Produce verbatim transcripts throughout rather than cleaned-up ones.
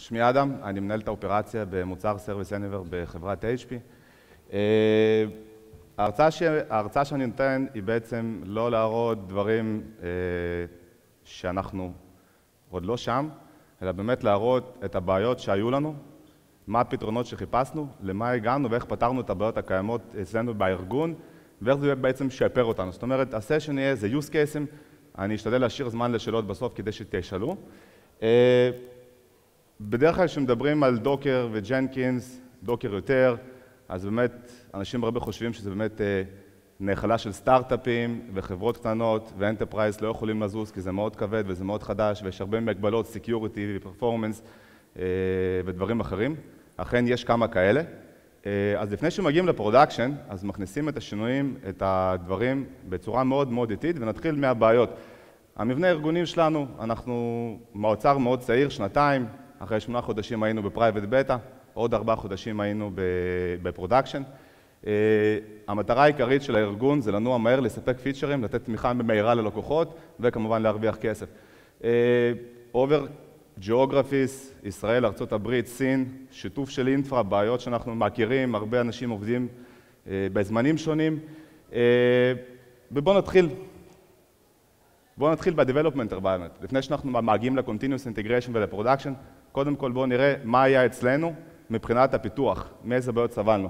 שמי אדם, אני מנהל את האופרציה במוצר Service Anywhere בחברת אייץ' פי. ההרצאה, ש... ההרצאה שאני נותן היא בעצם לא להראות דברים אה, שאנחנו עוד לא שם, אלא באמת להראות את הבעיות שהיו לנו, מה הפתרונות שחיפשנו, למה הגענו ואיך פתרנו את הבעיות הקיימות אצלנו בארגון, ואיך זה בעצם שפר אותנו. זאת אומרת, הסשן יהיה, זה use cases, אני אשתדל להשאיר זמן לשאלות בסוף כדי שתשאלו. אה, בדרך כלל כשמדברים על דוקר וג'נקינס, דוקר יותר, אז באמת אנשים הרבה חושבים שזה באמת נחלה של סטארט-אפים וחברות קטנות ואנטרפרייז לא יכולים לזוז כי זה מאוד כבד וזה מאוד חדש ויש הרבה מגבלות, סקיוריטי ופרפורמנס ודברים אחרים. אכן יש כמה כאלה. אז לפני שמגיעים לפרודקשן, אז מכניסים את השינויים, את הדברים בצורה מאוד מאוד איטית ונתחיל מהבעיות. המבנה הארגונים שלנו, אנחנו מאוצר מאוד צעיר, שנתיים, אחרי שמונה חודשים היינו בפרייבט בטא, עוד ארבעה חודשים היינו בפרודקשן. המטרה העיקרית של הארגון זה לנוע מהר, לספק פיצ'רים, לתת תמיכה מהירה ללקוחות וכמובן להרוויח כסף. אובר ג'אוגרפיס, ישראל, ארצות הברית, סין, שיתוף של אינפרה, בעיות שאנחנו מכירים, הרבה אנשים עובדים בזמנים שונים. ובואו נתחיל. בואו נתחיל ב-Development Environment. לפני שאנחנו מגיעים ל-Continuous Integration ול-Production, קודם כל בואו נראה מה היה אצלנו מבחינת הפיתוח, מאיזה בעיות סבלנו.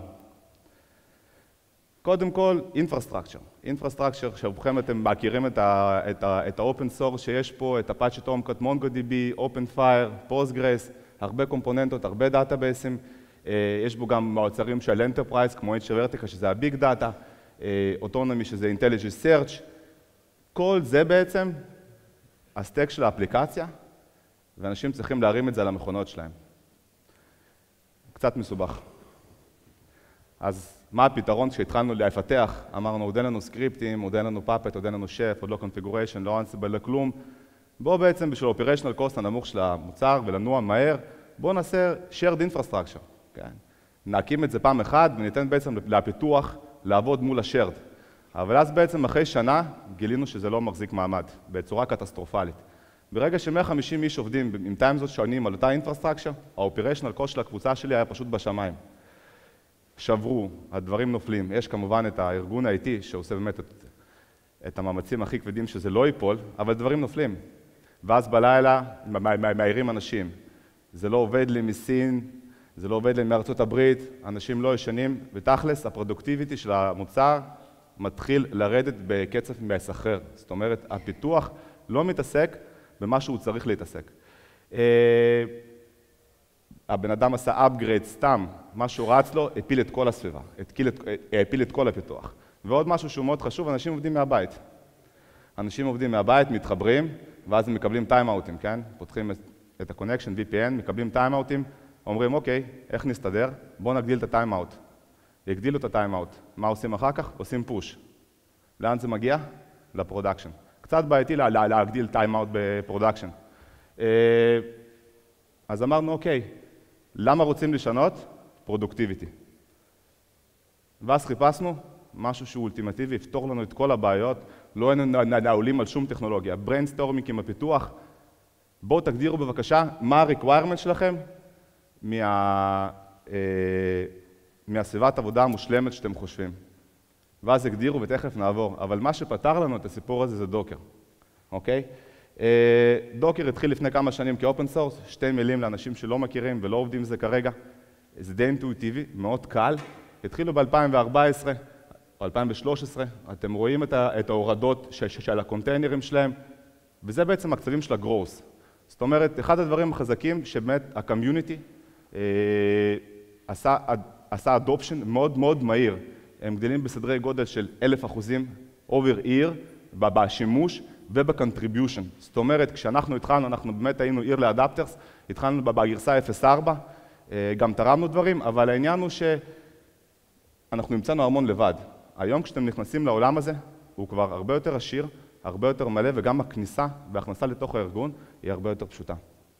קודם כל, Infrastructure. Infrastructure, שרובכם אתם מכירים את ה-Open Source שיש פה, את Apache Tomcat, MongoDB, OpenFire, Postgres, הרבה קומפוננטות, הרבה דאטאבייסים. יש בו גם מעוצרים של Enterprise, כמו JFrog, שזה ה-Big Data, Autonomy, שזה Intelligent Search. כל זה בעצם הסטק של האפליקציה, ואנשים צריכים להרים את זה על המכונות שלהם. קצת מסובך. אז מה הפתרון כשהתחלנו לפתח? אמרנו, עוד אין לנו סקריפטים, עוד אין לנו פאפט, עוד אין לנו שף, עוד לא קונפיגוריישן, לא אנסיבל לכלום. בואו בעצם בשביל אופריישנל קוסט הנמוך של המוצר ולנוע מהר, בואו נעשה shared infrastructure. כן? נקים את זה פעם אחת וניתן בעצם לפיתוח לעבוד מול השארד. אבל אז בעצם אחרי שנה גילינו שזה לא מחזיק מעמד, בצורה קטסטרופלית. ברגע ש-מאה וחמישים איש עובדים עם טיימזות שונים על אותה אינפרסטרקצ'ר, האופריישנל קוסט של הקבוצה שלי היה פשוט בשמיים. שברו, הדברים נופלים. יש כמובן את הארגון ה-איי טי שעושה באמת את, את המאמצים הכי כבדים שזה לא ייפול, אבל דברים נופלים. ואז בלילה מעירים אנשים. זה לא עובד לי מסין, זה לא עובד לי מארצות הברית, אנשים לא ישנים, ותכלס הפרודוקטיביטי של המוצר מתחיל לרדת בקצב מסחרר. זאת אומרת, הפיתוח לא מתעסק במה שהוא צריך להתעסק. הבן אדם עשה upgrade סתם, משהו רץ לו, הפיל את כל הסביבה, הפיל את כל הפיתוח. ועוד משהו שהוא מאוד חשוב, אנשים עובדים מהבית. אנשים עובדים מהבית, מתחברים, ואז הם מקבלים טיים-אוטים, כן? פותחים את ה-connection, וי פי אן, מקבלים טיים-אוטים, אומרים, אוקיי, איך נסתדר? בואו נגדיל את הטיים-אוט. יגדילו את הטיים-אוט. מה עושים אחר כך? עושים פוש. לאן זה מגיע? לפרודקשן. קצת בעייתי לה, להגדיל טיים-אוט בפרודקשן. אז אמרנו, אוקיי, למה רוצים לשנות? פרודוקטיביטי. ואז חיפשנו משהו שהוא אולטימטיבי, יפתור לנו את כל הבעיות, לא היינו נעולים על שום טכנולוגיה. בריינסטורמינג עם הפיתוח, בואו תגדירו בבקשה מה ה-requirement שלכם מה... מהסביבת עבודה המושלמת שאתם חושבים. ואז הגדירו ותכף נעבור. אבל מה שפתר לנו את הסיפור הזה זה דוקר. אוקיי? דוקר התחיל לפני כמה שנים כאופן סורס, שתי מילים לאנשים שלא מכירים ולא עובדים עם זה כרגע. זה די אינטואיטיבי, מאוד קל. התחילו ב-אלפיים וארבע עשרה או אלפיים ושלוש עשרה, אתם רואים את ההורדות של הקונטיינרים שלהם, וזה בעצם הקצבים של הגרוס. זאת אומרת, אחד הדברים החזקים שבאמת הקומיוניטי עשה עשה אדופשן מאוד מאוד מהיר. הם גדלים בסדרי גודל של אלף אחוזים over year בשימוש ובקונטריביושן. זאת אומרת, כשאנחנו התחלנו, אנחנו באמת היינו early adapters, התחלנו בגרסה אפס ארבע, גם תרמנו דברים, אבל העניין הוא שאנחנו נמצאנו המון לבד. היום כשאתם נכנסים לעולם הזה, הוא כבר הרבה יותר עשיר, הרבה יותר מלא, וגם הכניסה והכנסה לתוך הארגון היא הרבה יותר פשוטה.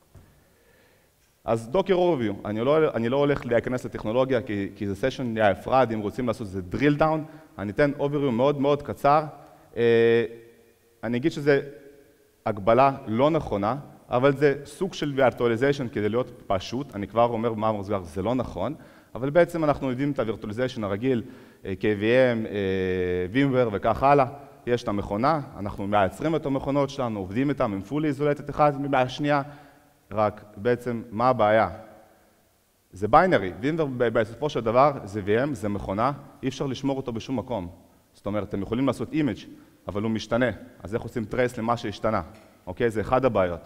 אז דוקר אוברוויו, אני לא, אני לא הולך להיכנס לטכנולוגיה כי, כי זה סשן נפרד, אם רוצים לעשות זה drill down, אני אתן אוברוויו מאוד מאוד קצר. אני אגיד שזה הגבלה לא נכונה, אבל זה סוג של וירטואליזיישן כדי להיות פשוט, אני כבר אומר מה מוסגר, זה לא נכון, אבל בעצם אנחנו יודעים את הווירטואליזיישן הרגיל, קיי וי אם, VMware וכך הלאה, יש את המכונה, אנחנו מייצרים את המכונות שלנו, עובדים איתן, הם fully isolated אחד מהשנייה, רק בעצם מה הבעיה? זה ביינרי, VMware בסופו של דבר זה וי אם, זה מכונה, אי אפשר לשמור אותו בשום מקום. זאת אומרת, אתם יכולים לעשות אימג' אבל הוא משתנה, אז איך עושים טרייס למה שהשתנה? אוקיי? זה אחד הבעיות.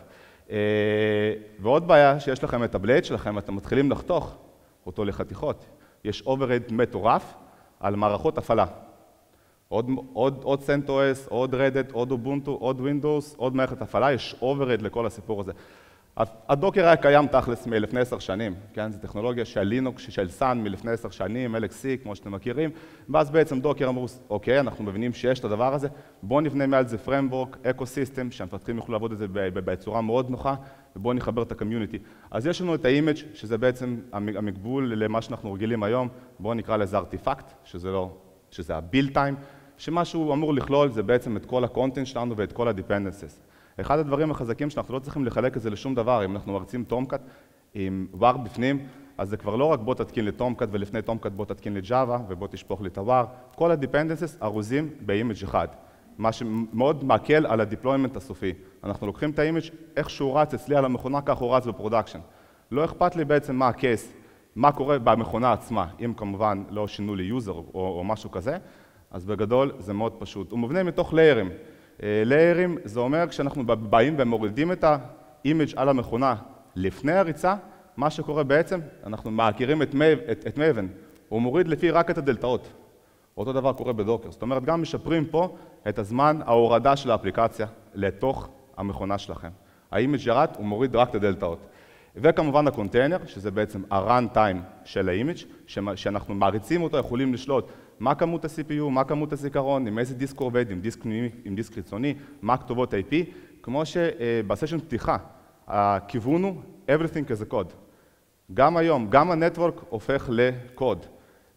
ועוד בעיה שיש לכם את הבלייד שלכם, אתם מתחילים לחתוך אותו לחתיכות. יש overhead מטורף על מערכות הפעלה. עוד, עוד, עוד CentOS, עוד Reddit, עוד Ubuntu, עוד Windows, עוד מערכת הפעלה, יש overhead לכל הסיפור הזה. הדוקר היה קיים תכלס מלפני עשר שנים, כן? זו טכנולוגיה של לינוקס, של סאן מלפני עשר שנים, אל אקס סי, כמו שאתם מכירים, ואז בעצם דוקר אמרו, אוקיי, אנחנו מבינים שיש את הדבר הזה, בואו נבנה מעל זה framework, אקו-סיסטם, שהמפתחים יוכלו לעבוד את זה בצורה מאוד נוחה, ובואו נחבר את הקומיוניטי. אז יש לנו את האימג' שזה בעצם המגבול למה שאנחנו רגילים היום, בואו נקרא לזה ארטיפקט, שזה לא, שזה ה-build time, שמה שהוא אמור לכלול זה בעצם את כל הקונטנט שלנו ואת כל ה-dependencies. אחד הדברים החזקים שאנחנו לא צריכים לחלק את זה לשום דבר, אם אנחנו מרצים טומקאט עם וואר בפנים, אז זה כבר לא רק בוא תתקין לטומקאט ולפני טומקאט בוא תתקין לג'אווה ובוא תשפוך לי את הוואר, כל ה-dependencies ארוזים באימג' אחד, מה שמאוד מקל על ה-deployment הסופי. אנחנו לוקחים את האימג' איך שהוא רץ אצלי על המכונה, כך הוא רץ בפרודקשן. לא אכפת לי בעצם מה הקייס, מה קורה במכונה עצמה, אם כמובן לא שינו לי יוזר או, או משהו כזה, אז בגדול זה מאוד פשוט. הוא מבנה מתוך ליירים. ליירים זה אומר כשאנחנו באים ומורידים את האימג' על המכונה לפני הריצה, מה שקורה בעצם, אנחנו מכירים את, את, את מייבן, הוא מוריד לפי רק את הדלתאות. אותו דבר קורה בדוקר, זאת אומרת גם משפרים פה את הזמן ההורדה של האפליקציה לתוך המכונה שלכם. האימג' ירד, הוא מוריד רק את הדלתאות. וכמובן הקונטיינר, שזה בעצם ה-run time של האימג' שאנחנו מעריצים אותו, יכולים לשלוט מה כמות ה-סי פי יו, מה כמות הזיכרון, עם איזה דיסק עובד, עם דיסק פנימי, עם דיסק חיצוני, מה כתובות איי פי, כמו שבסשן פתיחה, הכיוון הוא everything as a code. גם היום, גם הנטוורק הופך לקוד,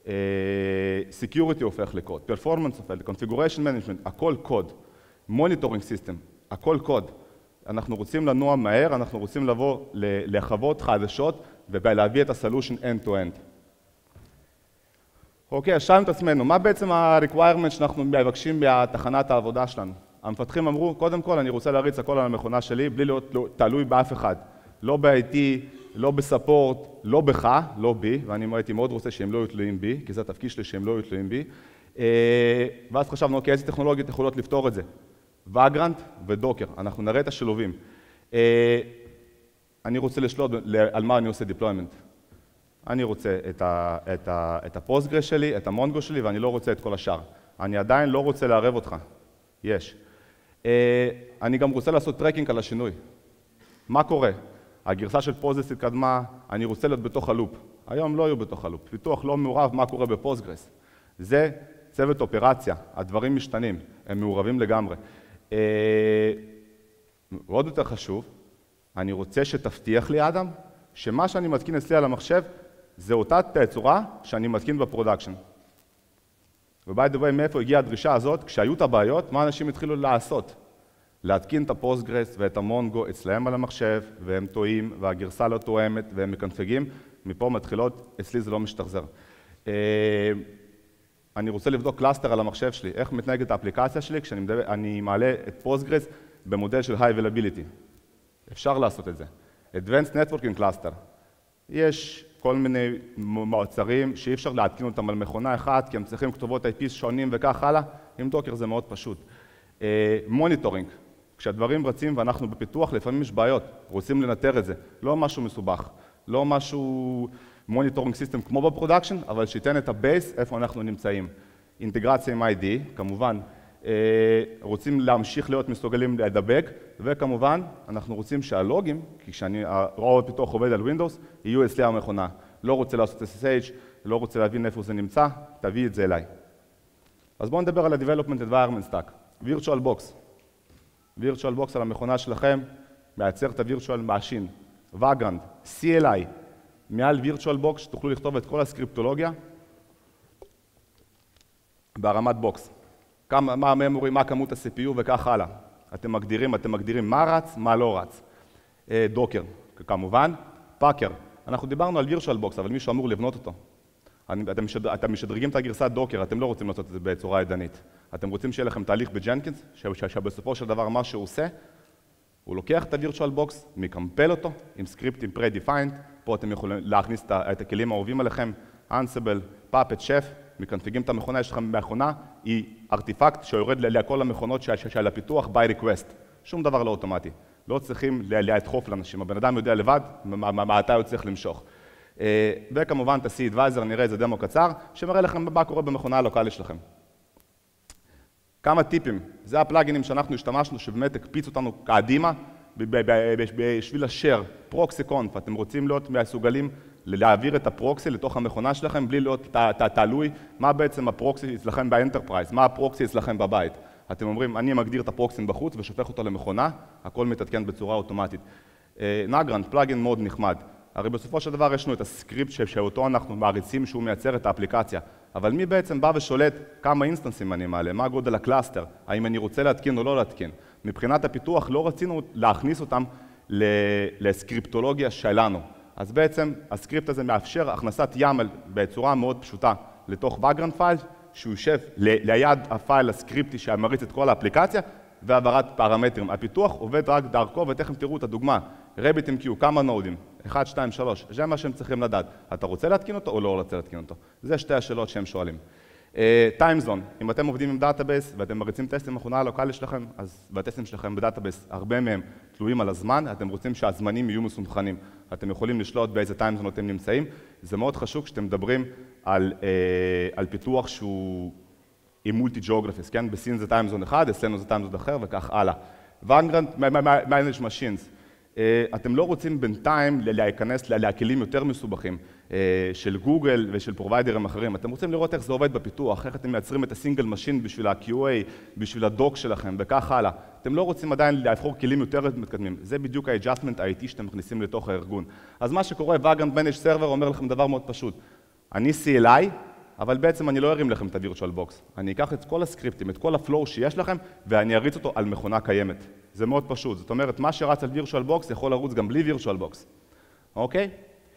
security הופך לקוד, performance הופך לקוד, configuration management, הכל קוד, monitoring system, הכל קוד. אנחנו רוצים לנוע מהר, אנחנו רוצים לבוא לחוות חדשות ולהביא את ה-solution end-to-end. אוקיי, אז שאלנו את עצמנו, מה בעצם ה-requirement שאנחנו מבקשים בתחנת העבודה שלנו? המפתחים אמרו, קודם כל אני רוצה להריץ הכל על המכונה שלי, בלי להיות תלוי באף אחד. לא ב-איי טי, לא בספורט, לא בך, לא בי, ואני הייתי מאוד רוצה שהם לא יהיו תלויים בי, כי זה התפקיד שלי שהם לא יהיו תלויים בי. ואז חשבנו, אוקיי, איזה טכנולוגיות יכולות לפתור את זה? ואגרנט ודוקר, אנחנו נראה את השילובים. אני רוצה לשלוט על מה אני עושה deployment. אני רוצה את הפוסטגרס שלי, את המונגו שלי, ואני לא רוצה את כל השאר. אני עדיין לא רוצה לערב אותך. יש. אני גם רוצה לעשות טרקינג על השינוי. מה קורה? הגרסה של פוסטגרס התקדמה, אני רוצה להיות בתוך הלופ. היום לא יהיו בתוך הלופ. פיתוח לא מעורב מה קורה בפוסטגרס. זה צוות אופרציה, הדברים משתנים, הם מעורבים לגמרי. ועוד יותר חשוב, אני רוצה שתבטיח לי, אדם, שמה שאני מתקין אצלי על המחשב, זה אותה תצורה שאני מתקין בפרודקשן. וביי דה ווי, מאיפה הגיעה הדרישה הזאת? כשהיו את הבעיות, מה אנשים התחילו לעשות? להתקין את הפוסטגרס ואת המונגו אצלהם על המחשב, והם טועים, והגרסה לא תואמת, והם מקנפגים, מפה מתחילות, אצלי זה לא משתחזר. אני רוצה לבדוק קלאסטר על המחשב שלי, איך מתנהגת האפליקציה שלי כשאני מעלה את פוסטגרס במודל של High Availability. אפשר לעשות את זה. Advanced Networking Cluster. יש כל מיני מוצרים שאי אפשר להתקין אותם על מכונה אחת, כי הם צריכים כתובות איי פי שונים וכך הלאה. עם דוקר זה מאוד פשוט. מוניטורינג. כשהדברים רצים ואנחנו בפיתוח, לפעמים יש בעיות. רוצים לנטר את זה. לא משהו מסובך. לא משהו מוניטורינג סיסטם כמו בפרודקשן, אבל שייתן את הבייס איפה אנחנו נמצאים. אינטגרציה עם איי די, כמובן, רוצים להמשיך להיות מסוגלים להדבק, וכמובן, אנחנו רוצים שהלוגים, כי כשאני, רוב הפיתוח עובד על Windows, יהיו אצלי המכונה. לא רוצה לעשות אס אס אייץ', לא רוצה להבין איפה זה נמצא, תביא את זה אליי. אז בואו נדבר על ה-Development Environment Stack. Virtual Box. Virtual Box על המכונה שלכם, מייצר את ה-Virtual Machine. Vagrant, סי אל איי. מעל Virtual Box תוכלו לכתוב את כל הסקריפטולוגיה בהרמת בוקס. כמה, מה הממורי, מה כמות ה-סי פי יו וכך הלאה. אתם מגדירים, אתם מגדירים מה רץ, מה לא רץ. דוקר, כמובן, פאקר. אנחנו דיברנו על וירטואל-בוקס, אבל מישהו אמור לבנות אותו. אתם, משדר, אתם משדרגים את הגרסת דוקר, אתם לא רוצים לעשות את זה בצורה ידנית. אתם רוצים שיהיה לכם תהליך בג'נקינס, שבסופו של דבר מה שהוא עושה, הוא לוקח את הווירטואל-בוקס, מקמפל אותו עם סקריפטים pre-defined, פה אתם יכולים להכניס את הכלים האהובים עליכם, Ansible, Puppet, Chef, מקנפיגים את המכונה, יש לכם מכונה, היא ארטיפקט שיורד לכל המכונות של הפיתוח by request. שום דבר לא אוטומטי. לא צריכים לדחוף לאנשים, הבן אדם יודע לבד מתי הוא צריך למשוך. וכמובן, תעשי אדוויזר, נראה איזה דמו קצר, שמראה לכם מה קורה במכונה הלוקלית שלכם. כמה טיפים, זה הפלאגינים שאנחנו השתמשנו, שבאמת הקפיץ אותנו קדימה, בשביל השאר, פרוקסי קונף, אתם רוצים להיות מסוגלים להעביר את הפרוקסי לתוך המכונה שלכם, בלי להיות תלוי מה בעצם הפרוקסי אצלכם באנטרפרייז, מה הפרוקסי אצלכם בבית. אתם אומרים, אני מגדיר את הפרוקסים בחוץ ושופך אותו למכונה, הכל מתעדכן בצורה אוטומטית. נגרנט, פלאגין מאוד נחמד. הרי בסופו של דבר יש לנו את הסקריפט שאותו אנחנו מעריצים שהוא מייצר את האפליקציה. אבל מי בעצם בא ושולט כמה אינסטנסים אני מעלה, מה גודל הקלאסטר, האם אני רוצה להתקין או לא להתקין. מבחינת הפיתוח לא רצינו להכניס אותם לסקריפטולוגיה שלנו. אז בעצם הסקריפט הזה מאפשר הכנסת ימל בצורה מאוד פשוטה לתוך background file, שהוא יושב ליד הפייל הסקריפטי שמריץ את כל האפליקציה, והעברת פרמטרים. הפיתוח עובד רק דרכו, ותכף תראו את הדוגמה. RabbitMQ, כמה נודים? אחת, שתיים, שלוש. זה מה שהם צריכים לדעת. אתה רוצה להתקין אותו או לא רוצה להתקין אותו? זה שתי השאלות שהם שואלים. טיימזון, אם אתם עובדים עם דאטאבייס ואתם מריצים טסטים במכונה הלוקלית שלכם, אז בטסטים שלכם בדאטאבייס, הרבה מהם תלויים על הזמן, אתם רוצים שהזמנים יהיו מסונכרנים. אתם יכולים לשלוט באיזה טיימזון אתם נמצאים. זה מאוד חשוב כשאתם מדברים על, על פיתוח שהוא עם מולטי-ג'אוגרפיס, כן? בסין זה טיימזון אחד, אצלנו זה טיימזון אחר וכך הלאה. Vagrant Managed Machines. אתם לא רוצים בינתיים להיכנס לכלים יותר מסובכים של גוגל ושל פרוביידרים אחרים. אתם רוצים לראות איך זה עובד בפיתוח, איך אתם מייצרים את הסינגל משין בשביל ה-קיו איי, בשביל הדוק שלכם וכך הלאה. אתם לא רוצים עדיין לבחור כלים יותר מתקדמים. זה בדיוק ה-adjustment איי טי שאתם מכניסים לתוך הארגון. אז מה שקורה, Vagrant Managed Server אומר לכם דבר מאוד פשוט. אני סי אל איי, אבל בעצם אני לא ארים לכם את ה-Virtual Box. אני אקח את כל הסקריפטים, את כל הפלואו שיש לכם, ואני אריץ אותו על מכונה קיימת. זה מאוד פשוט. זאת אומרת, מה שרץ על Virtual Box יכול לרוץ גם בלי Virtual Box. אוקיי?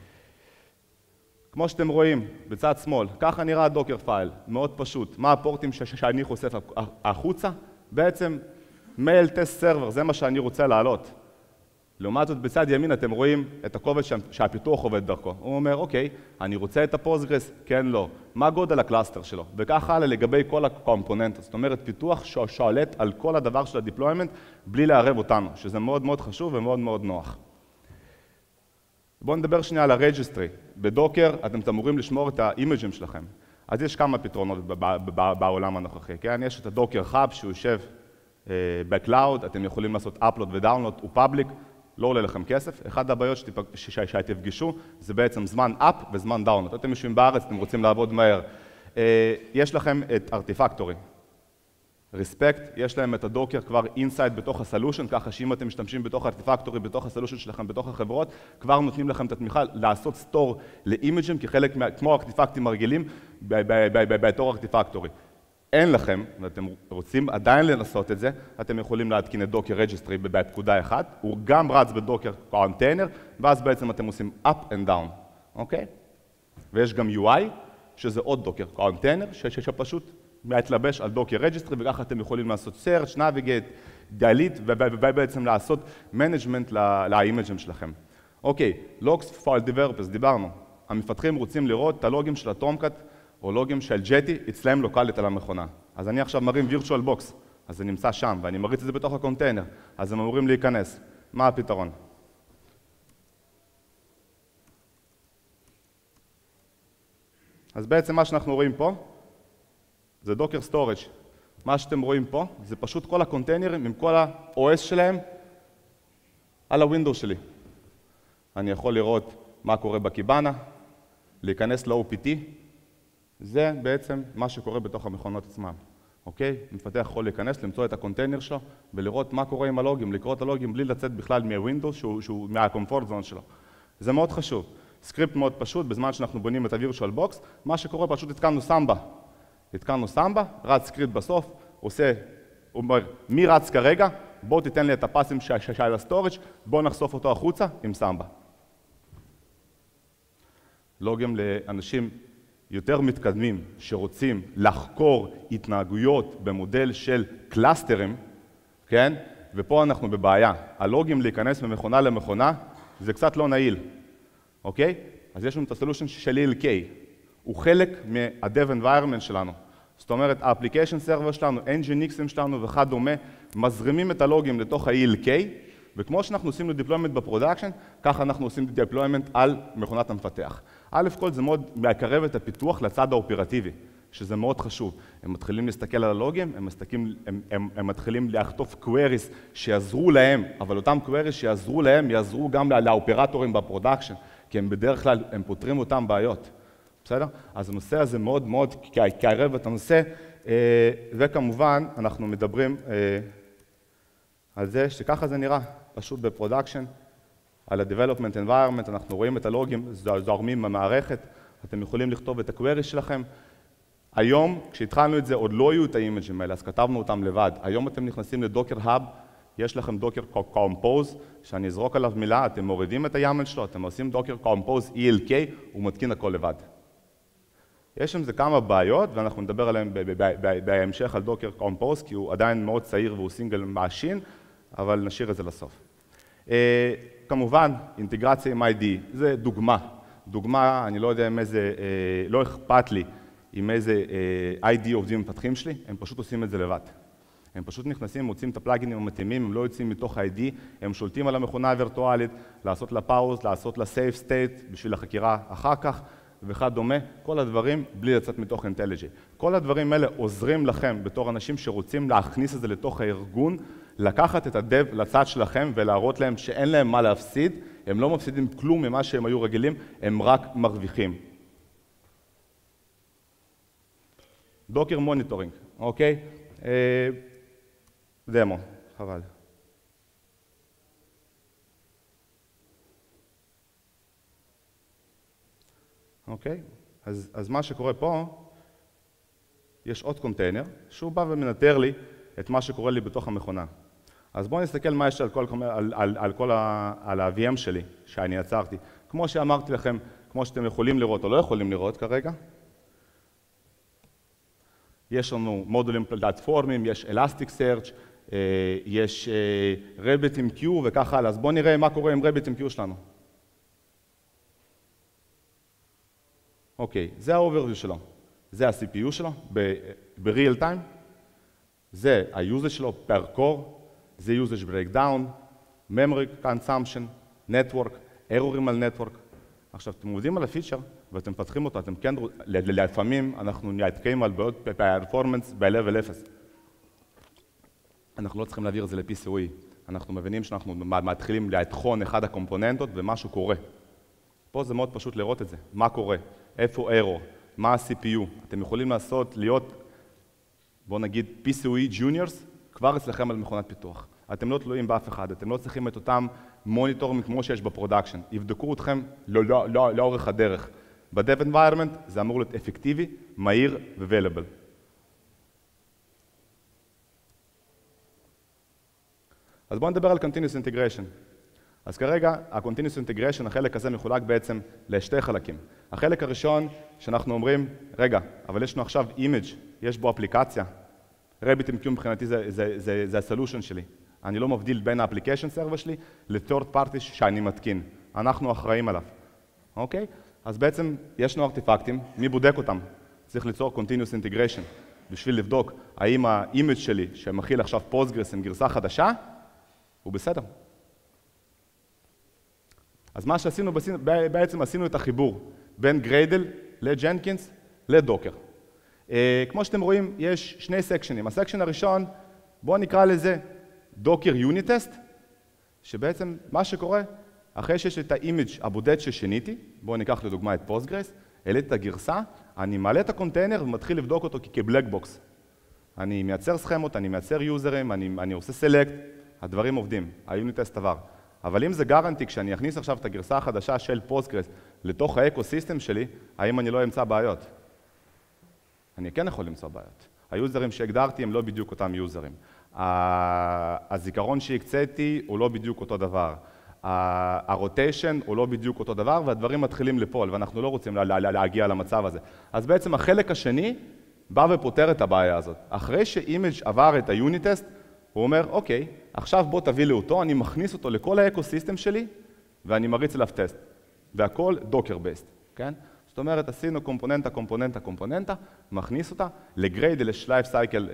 כמו שאתם רואים, בצד שמאל, ככה נראה הדוקר פייל. מאוד פשוט. מה הפורטים שאני חושף החוצה? בעצם, מייל טסט סרבר, זה מה שאני רוצה להעלות. לעומת זאת, בצד ימין אתם רואים את הקובץ שהפיתוח עובד דרכו. הוא אומר, אוקיי, אני רוצה את הפוסטגרס, כן, לא. מה גודל הקלאסטר שלו? וכך הלאה לגבי כל הקומפוננט. זאת אומרת, פיתוח שולט על כל הדבר של הדיפלוימנט, בלי לערב אותנו, שזה מאוד מאוד חשוב ומאוד מאוד נוח. בואו נדבר שנייה על הרג'יסטרי. בדוקר אתם אמורים לשמור את האימג'ים שלכם. אז יש כמה פתרונות בעולם הנוכחי, כן? יש את הדוקר חאב שהוא יושב בקלאוד, אתם יכולים לעשות upload ודאונלוד, הוא פאבליק, לא עולה לכם כסף. אחד הבעיות שתפגשו זה בעצם זמן up וזמן download. אתם יושבים בארץ, אתם רוצים לעבוד מהר. יש לכם את ארטיפקטורי. ריספקט, יש להם את הדוקר כבר אינסייד בתוך הסולושן, ככה שאם אתם משתמשים בתוך ארטיפקטורי, בתוך הסולושן שלכם, בתוך החברות, כבר נותנים לכם את התמיכה לעשות סטור לאימג'ים, כחלק כמו ארטיפקטים הרגילים בתור ארטיפקטורי. אין לכם, ואתם רוצים עדיין לנסות את זה, אתם יכולים להתקין את דוקר רג'יסטרי בפקודה אחת, הוא גם רץ בדוקר קונטיינר, ואז בעצם אתם עושים up and down, אוקיי? ויש גם יו איי, שזה עוד דוקר קונטיינר, שפשוט מתלבש על דוקר רג'יסטרי, וככה אתם יכולים לעשות search, navigate, delete, ובעצם לעשות management לאימג'ים שלכם. אוקיי, logs file developers, דיברנו. המפתחים רוצים לראות את הלוגים של הטומקאט, או לוגים של ג'טי, אצלם לוקלית על המכונה. אז אני עכשיו מרים Virtual Box, אז זה נמצא שם, ואני מריץ את זה בתוך הקונטיינר, אז הם אמורים להיכנס. מה הפתרון? אז בעצם מה שאנחנו רואים פה, זה דוקר סטורג'. מה שאתם רואים פה, זה פשוט כל הקונטיינרים עם כל ה-או אס שלהם על הווינדוס שלי. אני יכול לראות מה קורה בקיבאנה, להיכנס ל-או פי טי, זה בעצם מה שקורה בתוך המכונות עצמם, אוקיי? מפתח יכול להיכנס, למצוא את הקונטיינר שלו ולראות מה קורה עם הלוגים, לקרוא את הלוגים בלי לצאת בכלל מהווינדוס שהוא, שהוא מהקומפורט זון שלו. זה מאוד חשוב. סקריפט מאוד פשוט, בזמן שאנחנו בונים את ה-Virtual Box, מה שקורה פשוט התקנו סמבה. התקנו סמבה, רץ סקריפט בסוף, עושה, הוא אומר, מי רץ כרגע? בוא תיתן לי את הפסים של הסטורג', בוא נחשוף אותו החוצה עם סמבה. לוגים לאנשים יותר מתקדמים שרוצים לחקור התנהגויות במודל של קלאסטרים, כן? ופה אנחנו בבעיה. הלוגים להיכנס ממכונה למכונה זה קצת לא נעיל, אוקיי? אז יש לנו את הסולושן של E L K, הוא חלק מה-Dev Environment שלנו. זאת אומרת, ה-Application Server שלנו, Nginxים שלנו וכדומה, מזרימים את הלוגים לתוך ה-E L K, וכמו שאנחנו עושים לו deployment בפרודקשן, ככה אנחנו עושים deployment על מכונת המפתח. א' כל זה מאוד מקרב את הפיתוח לצד האופרטיבי, שזה מאוד חשוב. הם מתחילים להסתכל על הלוגים, הם, מסתכלים, הם, הם, הם מתחילים לכתוב queries שיעזרו להם, אבל אותם queries שיעזרו להם, יעזרו גם לאופרטורים בפרודקשן, כי הם בדרך כלל, הם פותרים אותם בעיות. בסדר? אז הנושא הזה מאוד מאוד קרב את הנושא, וכמובן אנחנו מדברים על זה שככה זה נראה, פשוט בפרודקשן, על ה-Development Environment, אנחנו רואים את הלוגים, זורמים במערכת, אתם יכולים לכתוב את ה-query שלכם. היום, כשהתחלנו את זה, עוד לא היו את האימג'ים האלה, אז כתבנו אותם לבד. היום אתם נכנסים לדוקר האב, יש לכם דוקר קומפוז, שאני אזרוק עליו מילה, אתם מורידים את הימל שלו, אתם עושים דוקר קומפוז E L K, הוא מתקין הכל לבד. יש עם זה כמה בעיות, ואנחנו נדבר עליהן בהמשך על דוקר קומפוז, כי הוא עדיין מאוד צעיר והוא סינגל מאשין, אבל נשאיר את זה לסוף. כמובן, אינטגרציה עם I D, זה דוגמה. דוגמה, אני לא יודע עם איזה, לא אכפת לי עם איזה I D עובדים מפתחים שלי, הם פשוט עושים את זה לבד. הם פשוט נכנסים, מוצאים את הפלאגינים המתאימים, הם לא יוצאים מתוך I D, הם שולטים על המכונה הווירטואלית, לעשות לה פאוז, לעשות לה סייף סטייט בשביל החקירה אחר כך, וכדומה, כל הדברים בלי לצאת מתוך אינטליג'י. כל הדברים האלה עוזרים לכם בתור אנשים שרוצים להכניס את זה לתוך הארגון, לקחת את הדב לצד שלכם ולהראות להם שאין להם מה להפסיד, הם לא מפסידים כלום ממה שהם היו רגילים, הם רק מרוויחים. דוקר מוניטורינג, אוקיי? דמו, חבל. אוקיי? אז, אז מה שקורה פה, יש עוד קונטיינר, שהוא בא ומנטר לי את מה שקורה לי בתוך המכונה. אז בואו נסתכל מה יש על כל, על, על, על כל ה, על ה-וי אם שלי, שאני יצרתי. כמו שאמרתי לכם, כמו שאתם יכולים לראות או לא יכולים לראות כרגע, יש לנו מודולים פלטפורמים, יש Elasticsearch, יש RabbitMQ וכך הלאה. אז בואו נראה מה קורה עם RabbitMQ שלנו. אוקיי, זה ה-overview שלו. זה ה-סי פי יו שלו ב-real time. זה ה-usage שלו per core, זה usage breakdown, memory consumption, network, error'ים על network. עכשיו, אתם עובדים על הפיצ'ר ואתם מפתחים אותו, אתם כן, לפעמים אנחנו נתקעים על בעיות פרפורמנס ב-level אפס. אנחנו לא צריכים להעביר את זה ל-פי סי או אי. אנחנו מבינים שאנחנו מתחילים להתחון אחד הקומפוננטות ומשהו קורה. פה זה מאוד פשוט לראות את זה, מה קורה, איפה error, מה ה-סי פי יו. אתם יכולים לעשות, להיות, בואו נגיד, פי סי או אי juniors, כבר אצלכם על מכונת פיתוח. אתם לא תלויים באף אחד, אתם לא צריכים את אותם מוניטורים כמו שיש בפרודקשן. יבדקו אתכם לא, לא, לא, לאורך הדרך. ב-Dev Environment זה אמור להיות אפקטיבי, מהיר ו-available. אז בואו נדבר על Continuous Integration. אז כרגע, ה-Continuous Integration, החלק הזה מחולק בעצם לשתי חלקים. החלק הראשון, שאנחנו אומרים, רגע, אבל יש לנו עכשיו image, יש בו אפליקציה. RabbitMQ מבחינתי זה, זה, זה, זה ה-solution שלי. אני לא מבדיל בין ה-application server שלי ל-third party שאני מתקין. אנחנו אחראים עליו. אוקיי? אז בעצם יש לנו ארטיפקטים, מי בודק אותם? צריך ליצור Continuous Integration בשביל לבדוק האם ה-image שלי, שמכיל עכשיו Postgres עם גרסה חדשה, הוא בסדר. אז מה שעשינו, בעצם עשינו את החיבור בין גריידל לג'נקינס לדוקר. כמו שאתם רואים, יש שני סקשנים. הסקשן הראשון, בואו נקרא לזה דוקר יוניט טסט, שבעצם מה שקורה, אחרי שיש את האימג' הבודד ששיניתי, בואו ניקח לדוגמה את פוסטגרס, העליתי את הגרסה, אני מעלה את הקונטיינר ומתחיל לבדוק אותו כבלק בוקס. אני מייצר סכמות, אני מייצר יוזרים, אני, אני עושה סלקט, הדברים עובדים, היוניט טסט עבר. אבל אם זה גרנטי, כשאני אכניס עכשיו את הגרסה החדשה של פוסטגרס לתוך האקוסיסטם שלי, האם אני לא אמצא בעיות? אני כן יכול למצוא בעיות. היוזרים שהגדרתי הם לא בדיוק אותם יוזרים. הזיכרון שהקציתי הוא לא בדיוק אותו דבר. הרוטיישן הוא לא בדיוק אותו דבר, והדברים מתחילים לפעול, ואנחנו לא רוצים להגיע למצב הזה. אז בעצם החלק השני בא ופותר את הבעיה הזאת. אחרי שאימג' עבר את היוניט טסט, הוא אומר, אוקיי, עכשיו בוא תביא לי אותו, אני מכניס אותו לכל האקוסיסטם שלי, ואני מריץ אליו טסט. והכל דוקר בייסט, כן? זאת אומרת, עשינו קומפוננטה, קומפוננטה, קומפוננטה, מכניס אותה, לגרייד, לשלייף סייקל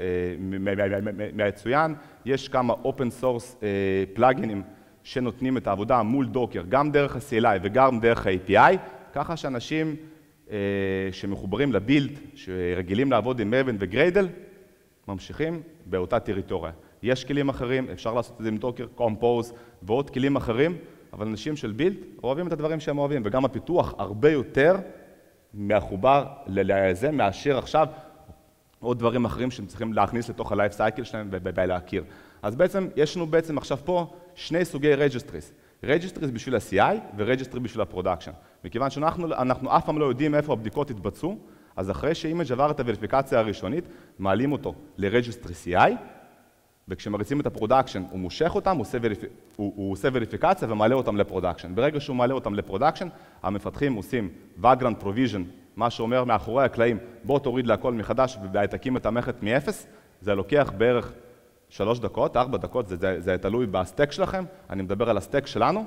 מצוין, יש כמה אופן סורס פלאגינים שנותנים את העבודה מול דוקר, גם דרך ה-סי אל איי וגם דרך ה-איי פי איי, ככה שאנשים שמחוברים לבילד, שרגילים לעבוד עם מאבן וגריידל, ממשיכים באותה טריטוריה. יש כלים אחרים, אפשר לעשות את זה עם דוקר, קומפוז ועוד כלים אחרים, אבל אנשים של בילד אוהבים את הדברים שהם אוהבים, וגם הפיתוח הרבה יותר מהחובר לזה, מאשר עכשיו עוד דברים אחרים שהם צריכים להכניס לתוך ה-life cycle שלהם ולהכיר. אז בעצם, יש לנו בעצם עכשיו פה שני סוגי registries. registries בשביל ה-סי איי ו-registry בשביל ה-production. מכיוון שאנחנו אנחנו אף פעם לא יודעים איפה הבדיקות התבצעו, אז אחרי שאימג' עבר את הוריפיקציה הראשונית, מעלים אותו ל-registry סי איי, וכשמריצים את הפרודקשן, הוא מושך אותם, הוא עושה, וריפ... הוא, הוא עושה וריפיקציה ומעלה אותם לפרודקשן. ברגע שהוא מעלה אותם לפרודקשן, המפתחים עושים vagrant provision, מה שאומר מאחורי הקלעים, בוא תוריד להכל מחדש ותקים את המערכת מאפס, זה לוקח בערך שלוש דקות, ארבע דקות, זה, זה, זה תלוי בסטק שלכם, אני מדבר על הסטק שלנו,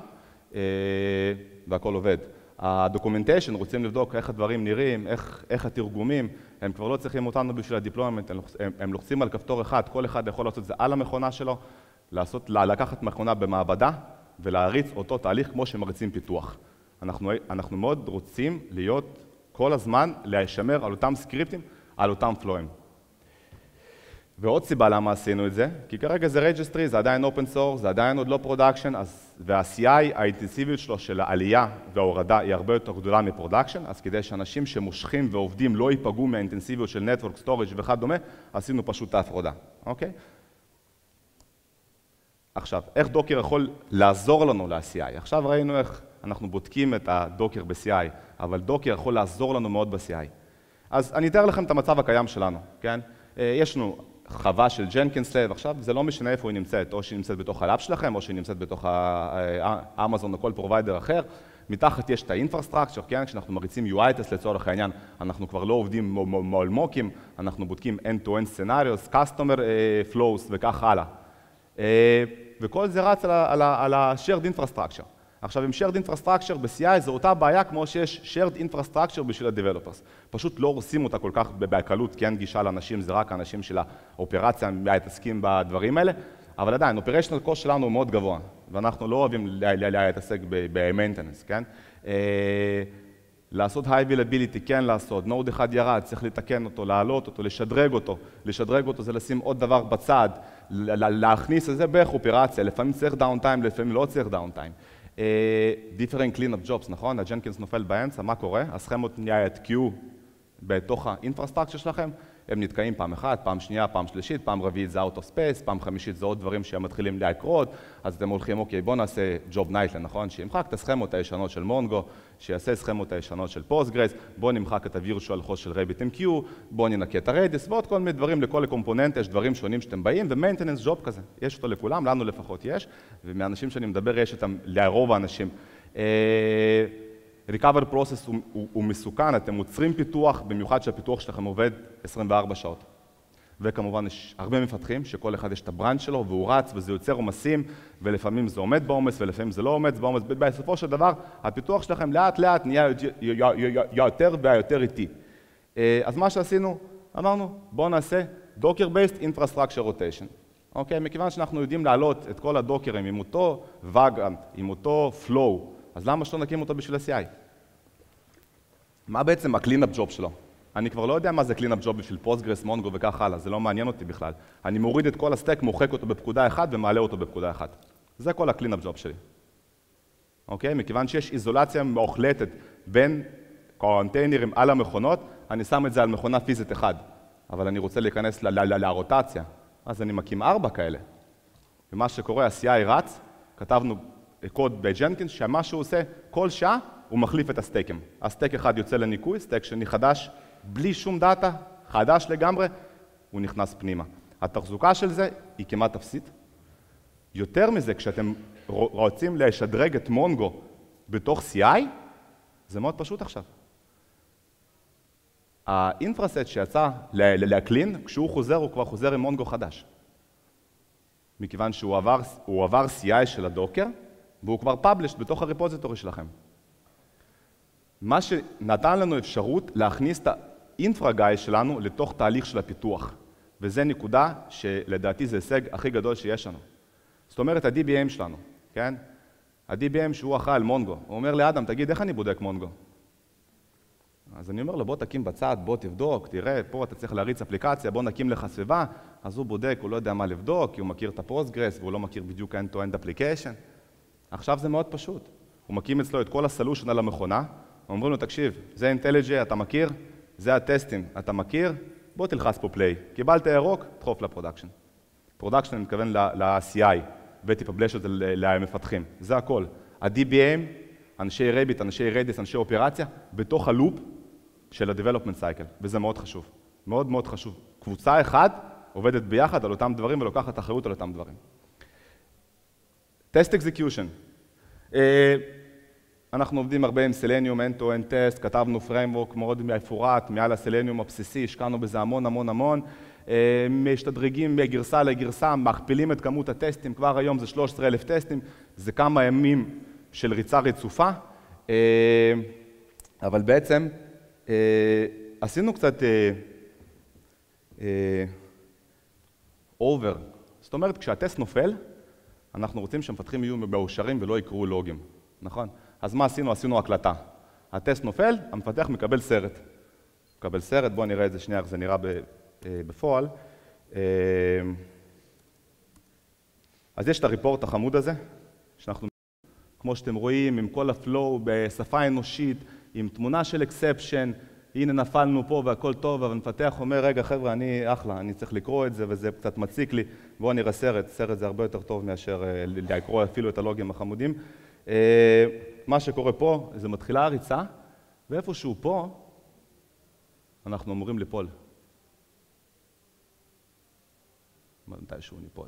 והכל עובד. הדוקומנטיישן, רוצים לבדוק איך הדברים נראים, איך, איך התרגומים, הם כבר לא צריכים אותנו בשביל הדיפלוימנט, הם, הם לוחצים על כפתור אחד, כל אחד יכול לעשות את זה על המכונה שלו, לעשות, לקחת מכונה במעבדה ולהריץ אותו תהליך כמו שמריצים פיתוח. אנחנו, אנחנו מאוד רוצים להיות כל הזמן, להישמר על אותם סקריפטים, על אותם פלואים. ועוד סיבה למה עשינו את זה, כי כרגע זה registry, זה עדיין open source, זה עדיין עוד לא production, וה-סי איי, האינטנסיביות שלו של העלייה וההורדה היא הרבה יותר גדולה מ-production, אז כדי שאנשים שמושכים ועובדים לא ייפגעו מהאינטנסיביות של network, storage וכדומה, עשינו פשוט את ההפרדה, אוקיי? עכשיו, איך דוקר יכול לעזור לנו ל-סי איי? עכשיו ראינו איך אנחנו בודקים את הדוקר ב-סי איי, אבל דוקר יכול לעזור לנו מאוד ב-סי איי. אז אני אתאר לכם את המצב הקיים שלנו, כן? יש לנו חווה של Jenkins לב, עכשיו זה לא משנה איפה היא נמצאת, או שהיא נמצאת בתוך הלאב שלכם, או שהיא נמצאת בתוך האמזון או כל פרוביידר אחר. מתחת יש את האינפרסטרקצ'ר, כן? כשאנחנו מריצים יו איי טסט לצורך העניין, אנחנו כבר לא עובדים מול מוקים, אנחנו בודקים end-to-end scenarios, customer flows וכך הלאה. וכל זה רץ על ה-shared infrastructure. עכשיו, עם shared infrastructure ב-סי איי זו אותה בעיה כמו שיש shared infrastructure בשביל ה-developers. פשוט לא עושים אותה כל כך בקלות, כי אין גישה לאנשים, זה רק האנשים של האופרציה מתעסקים בדברים האלה, אבל עדיין, operational cost שלנו הוא מאוד גבוה, ואנחנו לא אוהבים להתעסק ב-maintenance, כן? לעשות high availability, כן לעשות, נוד אחד ירד, צריך לתקן אותו, להעלות אותו, לשדרג אותו. לשדרג אותו זה לשים עוד דבר בצד, להכניס את זה בערך אופרציה, לפעמים צריך downtime, לפעמים לא צריך downtime. different cleanup jobs, נכון? הג'נקינס נופל באמצע, מה קורה? הסכמות נהיה את Q בתוך האינפרסטרקצ'ר שלכם, הם נתקעים פעם אחת, פעם שנייה, פעם שלישית, פעם רביעית זה out of space, פעם חמישית זה עוד דברים שהם מתחילים להקרות, אז אתם הולכים, אוקיי, בואו נעשה job nightly, נכון? שימחק את הסכמות הישנות של מונגו, שיעשה סכמות הישנות של פוסטגרייס, בואו נמחק את ה-virtual host של RabbitMQ, בואו ננקה את הרדיס, ועוד כל מיני דברים לכל הקומפוננט, יש דברים שונים שאתם באים, ו-maintenance job כזה, יש אותו לכולם, לנו לפחות יש, ומהאנשים שאני מדבר יש אותם לרוב האנשים. recovery process הוא, הוא, הוא מסוכן, אתם מוצרים פיתוח, במיוחד שהפיתוח שלכם עובד עשרים וארבע שעות. וכמובן יש הרבה מפתחים שכל אחד יש את הברנץ' שלו והוא רץ וזה יוצר עומסים ולפעמים זה עומד בעומס ולפעמים זה לא עומד בעומס. בסופו של דבר הפיתוח שלכם לאט לאט נהיה יותר ויותר איטי. אז מה שעשינו, אמרנו בואו נעשה Docker-based infrastructure rotation. אוקיי? מכיוון שאנחנו יודעים להעלות את כל הדוקרים עם אותו vagrant, עם אותו flow, אז למה שלא נקים אותו בשביל ה-סי איי? מה בעצם ה-cleanup job שלו? אני כבר לא יודע מה זה cleanup job בשביל פוסטגרס, מונגו וכך הלאה, זה לא מעניין אותי בכלל. אני מוריד את כל הסטק, מוחק אותו בפקודה אחת ומעלה אותו בפקודה אחת. זה כל ה-cleanup job שלי. אוקיי? מכיוון שיש איזולציה מאוחלטת בין קונטיינרים על המכונות, אני שם את זה על מכונה פיזית אחד, אבל אני רוצה להיכנס לרוטציה, אז אני מקים ארבע כאלה. ומה שקורה, ה-סי איי רץ, כתבנו קוד בג'נקינס, שמה שהוא עושה, כל שעה הוא מחליף את הסטייקים. הסטייק אחד יוצא לניקוי, סטייק שני חדש, בלי שום דאטה, חדש לגמרי, הוא נכנס פנימה. התחזוקה של זה היא כמעט אפסית. יותר מזה, כשאתם רוצים לשדרג את מונגו בתוך סי איי, זה מאוד פשוט עכשיו. האינפרסט שיצא להקלין, כשהוא חוזר, הוא כבר חוזר עם מונגו חדש. מכיוון שהוא עבר, הוא עבר סי איי של הדוקר, והוא כבר פאבליש בתוך הריפוזיטורי שלכם. מה שנתן לנו אפשרות להכניס את האינפרגאי שלנו לתוך תהליך של הפיתוח. וזה נקודה שלדעתי זה הישג הכי גדול שיש לנו. זאת אומרת, ה-די בי אם שלנו, כן? ה-די בי אם שהוא אחראי על מונגו. הוא אומר לי, אדם, תגיד, איך אני בודק מונגו? אז אני אומר לו, בוא תקים בצד, בוא תבדוק, תראה, פה אתה צריך להריץ אפליקציה, בוא נקים לך סביבה. אז הוא בודק, הוא לא יודע מה לבדוק, כי הוא מכיר את הפוסטגרס, והוא לא מכיר בדיוק end-to-end application. עכשיו זה מאוד פשוט. הוא מקים אצלו את כל הסולושן על המכונה, אומרים לו, תקשיב, זה IntelliJ, אתה מכיר? זה הטסטים, אתה מכיר? בוא תלחץ פה פליי. קיבלת ירוק, תחוף לפרודקשן. פרודקשן אני מתכוון ל-סי איי, ותפבלש את זה למפתחים. זה הכל. ה-די בי אם, אנשי רביט, אנשי רדיס, אנשי אופרציה, בתוך הלופ של ה-Development Cycle, וזה מאוד חשוב. מאוד מאוד חשוב. קבוצה אחת עובדת ביחד על אותם דברים ולוקחת אחריות על אותם דברים. Test Execution. אנחנו עובדים הרבה עם Selenium, End-to-End Test, כתבנו framework מאוד מפורט, מעל ה-Selenium הבסיסי, השקענו בזה המון המון המון, משתדרגים מגרסה לגרסה, מכפילים את כמות הטסטים, כבר היום זה שלושה עשר אלף טסטים, זה כמה ימים של ריצה רצופה, אבל בעצם עשינו קצת over, זאת אומרת, כשהטסט נופל, אנחנו רוצים שהמפתחים יהיו מאושרים ולא יקראו לוגים, נכון? אז מה עשינו? עשינו הקלטה. הטסט נופל, המפתח מקבל סרט. מקבל סרט, בואו נראה את זה שנייה, איך זה נראה בפועל. אז יש את הריפורט החמוד הזה, שאנחנו, כמו שאתם רואים, עם כל הפלואו בשפה אנושית, עם תמונה של אקספשן, הנה נפלנו פה והכל טוב, אבל המפתח אומר, רגע חבר'ה, אני אחלה, אני צריך לקרוא את זה וזה קצת מציק לי, בואו נראה סרט, סרט זה הרבה יותר טוב מאשר לקרוא אפילו את הלוגים החמודים. מה שקורה פה, זה מתחילה הריצה, ואיפשהו פה, אנחנו אמורים ליפול. מתישהו ניפול.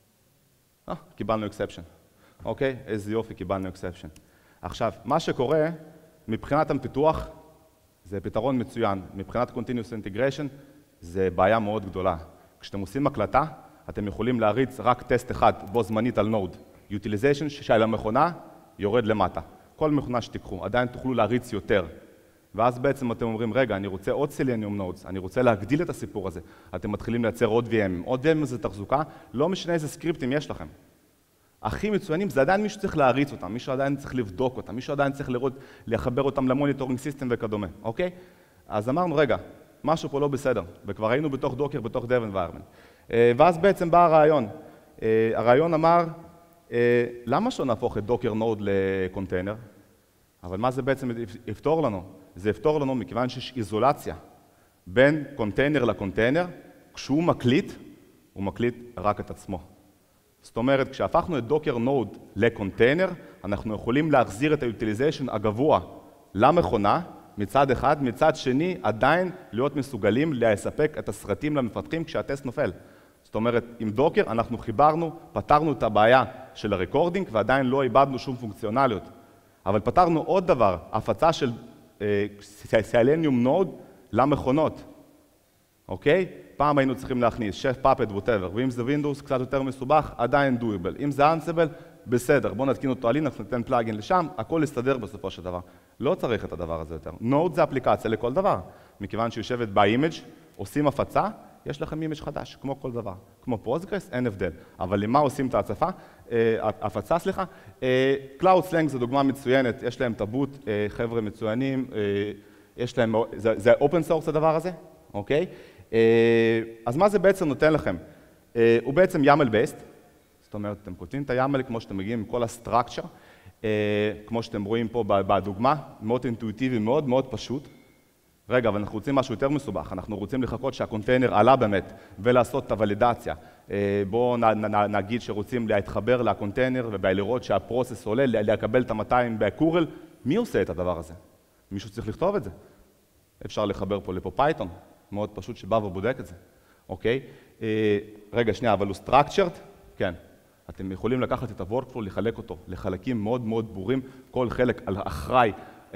אה, קיבלנו אקספשן. אוקיי? איזה יופי, קיבלנו אקספשן. עכשיו, מה שקורה, מבחינת הפיתוח, זה פתרון מצוין. מבחינת Continuous Integration, זה בעיה מאוד גדולה. כשאתם עושים הקלטה, אתם יכולים להריץ רק טסט אחד, בו זמנית על נוד. Utilization של המכונה יורד למטה. כל מכונה שתיקחו, עדיין תוכלו להריץ יותר. ואז בעצם אתם אומרים, רגע, אני רוצה עוד Selenium Nodes, אני רוצה להגדיל את הסיפור הזה. אתם מתחילים לייצר עוד וי אם. עוד וי אם זה תחזוקה, לא משנה איזה סקריפטים יש לכם. הכי מצוינים, זה עדיין מישהו צריך להריץ אותם, מישהו עדיין צריך לבדוק אותם, מישהו עדיין צריך לראות, לחבר אותם למוניטורינג סיסטם וכדומה, אוקיי? אז אמרנו, רגע, משהו פה לא בסדר, וכבר היינו בתוך דוקר, בתוך Dev Environment. ואז בעצם בא הרעיון. הרעיון אמר, למה שלא נהפוך את דוקר נוד לקונטיינר? אבל מה זה בעצם יפתור לנו? זה יפתור לנו מכיוון שיש איזולציה בין קונטיינר לקונטיינר, כשהוא מקליט, הוא מקליט רק את עצמו. זאת אומרת, כשהפכנו את דוקר נוד לקונטיינר, אנחנו יכולים להחזיר את ה-utilization הגבוה למכונה, מצד אחד, מצד שני, עדיין להיות מסוגלים לספק את הסרטים למפתחים כשהטסט נופל. זאת אומרת, עם דוקר אנחנו חיברנו, פתרנו את הבעיה של הרקורדינג, ועדיין לא איבדנו שום פונקציונליות. אבל פתרנו עוד דבר, הפצה של Selenium Node למכונות. אוקיי? פעם היינו צריכים להכניס שף, פאפט, whatever, ואם זה Windows קצת יותר מסובך, עדיין doable. אם זה Ansible, בסדר, בואו נתקין אותו על לינוקס, ניתן פלאגין לשם, הכל יסתדר בסופו של דבר. לא צריך את הדבר הזה יותר. Node זה אפליקציה לכל דבר. מכיוון שיושבת ב-image, עושים הפצה, יש לכם אימג' חדש, כמו כל דבר. כמו פוסטגרס, אין הבדל. אבל למה עושים את ההצפה? הפצה, סליחה. Cloud Slang זו דוגמה מצוינת, יש להם טבוט, חבר'ה מצוינים, יש להם, זה open source הדבר הזה, אוקיי? אז מה זה בעצם נותן לכם? הוא בעצם יאמל based, זאת אומרת, אתם כותבים את היאמל כמו שאתם מגיעים עם כל הסטרקצ'ר, כמו שאתם רואים פה בדוגמה, מאוד אינטואיטיבי, מאוד מאוד פשוט. רגע, אבל אנחנו רוצים משהו יותר מסובך, אנחנו רוצים לחכות שהקונטיינר עלה באמת ולעשות את הוולידציה. בואו נגיד שרוצים להתחבר לקונטיינר ולראות שהפרוסס עולה, לקבל את ה-מאתיים בקורל. מי עושה את הדבר הזה? מישהו צריך לכתוב את זה. אפשר לחבר פה לפה פייתון, מאוד פשוט שבא ובודק את זה. אוקיי? רגע, שנייה, אבל הוא structured? כן. אתם יכולים לקחת את ה-workflow, לחלק אותו לחלקים מאוד מאוד ברורים, כל חלק אחראי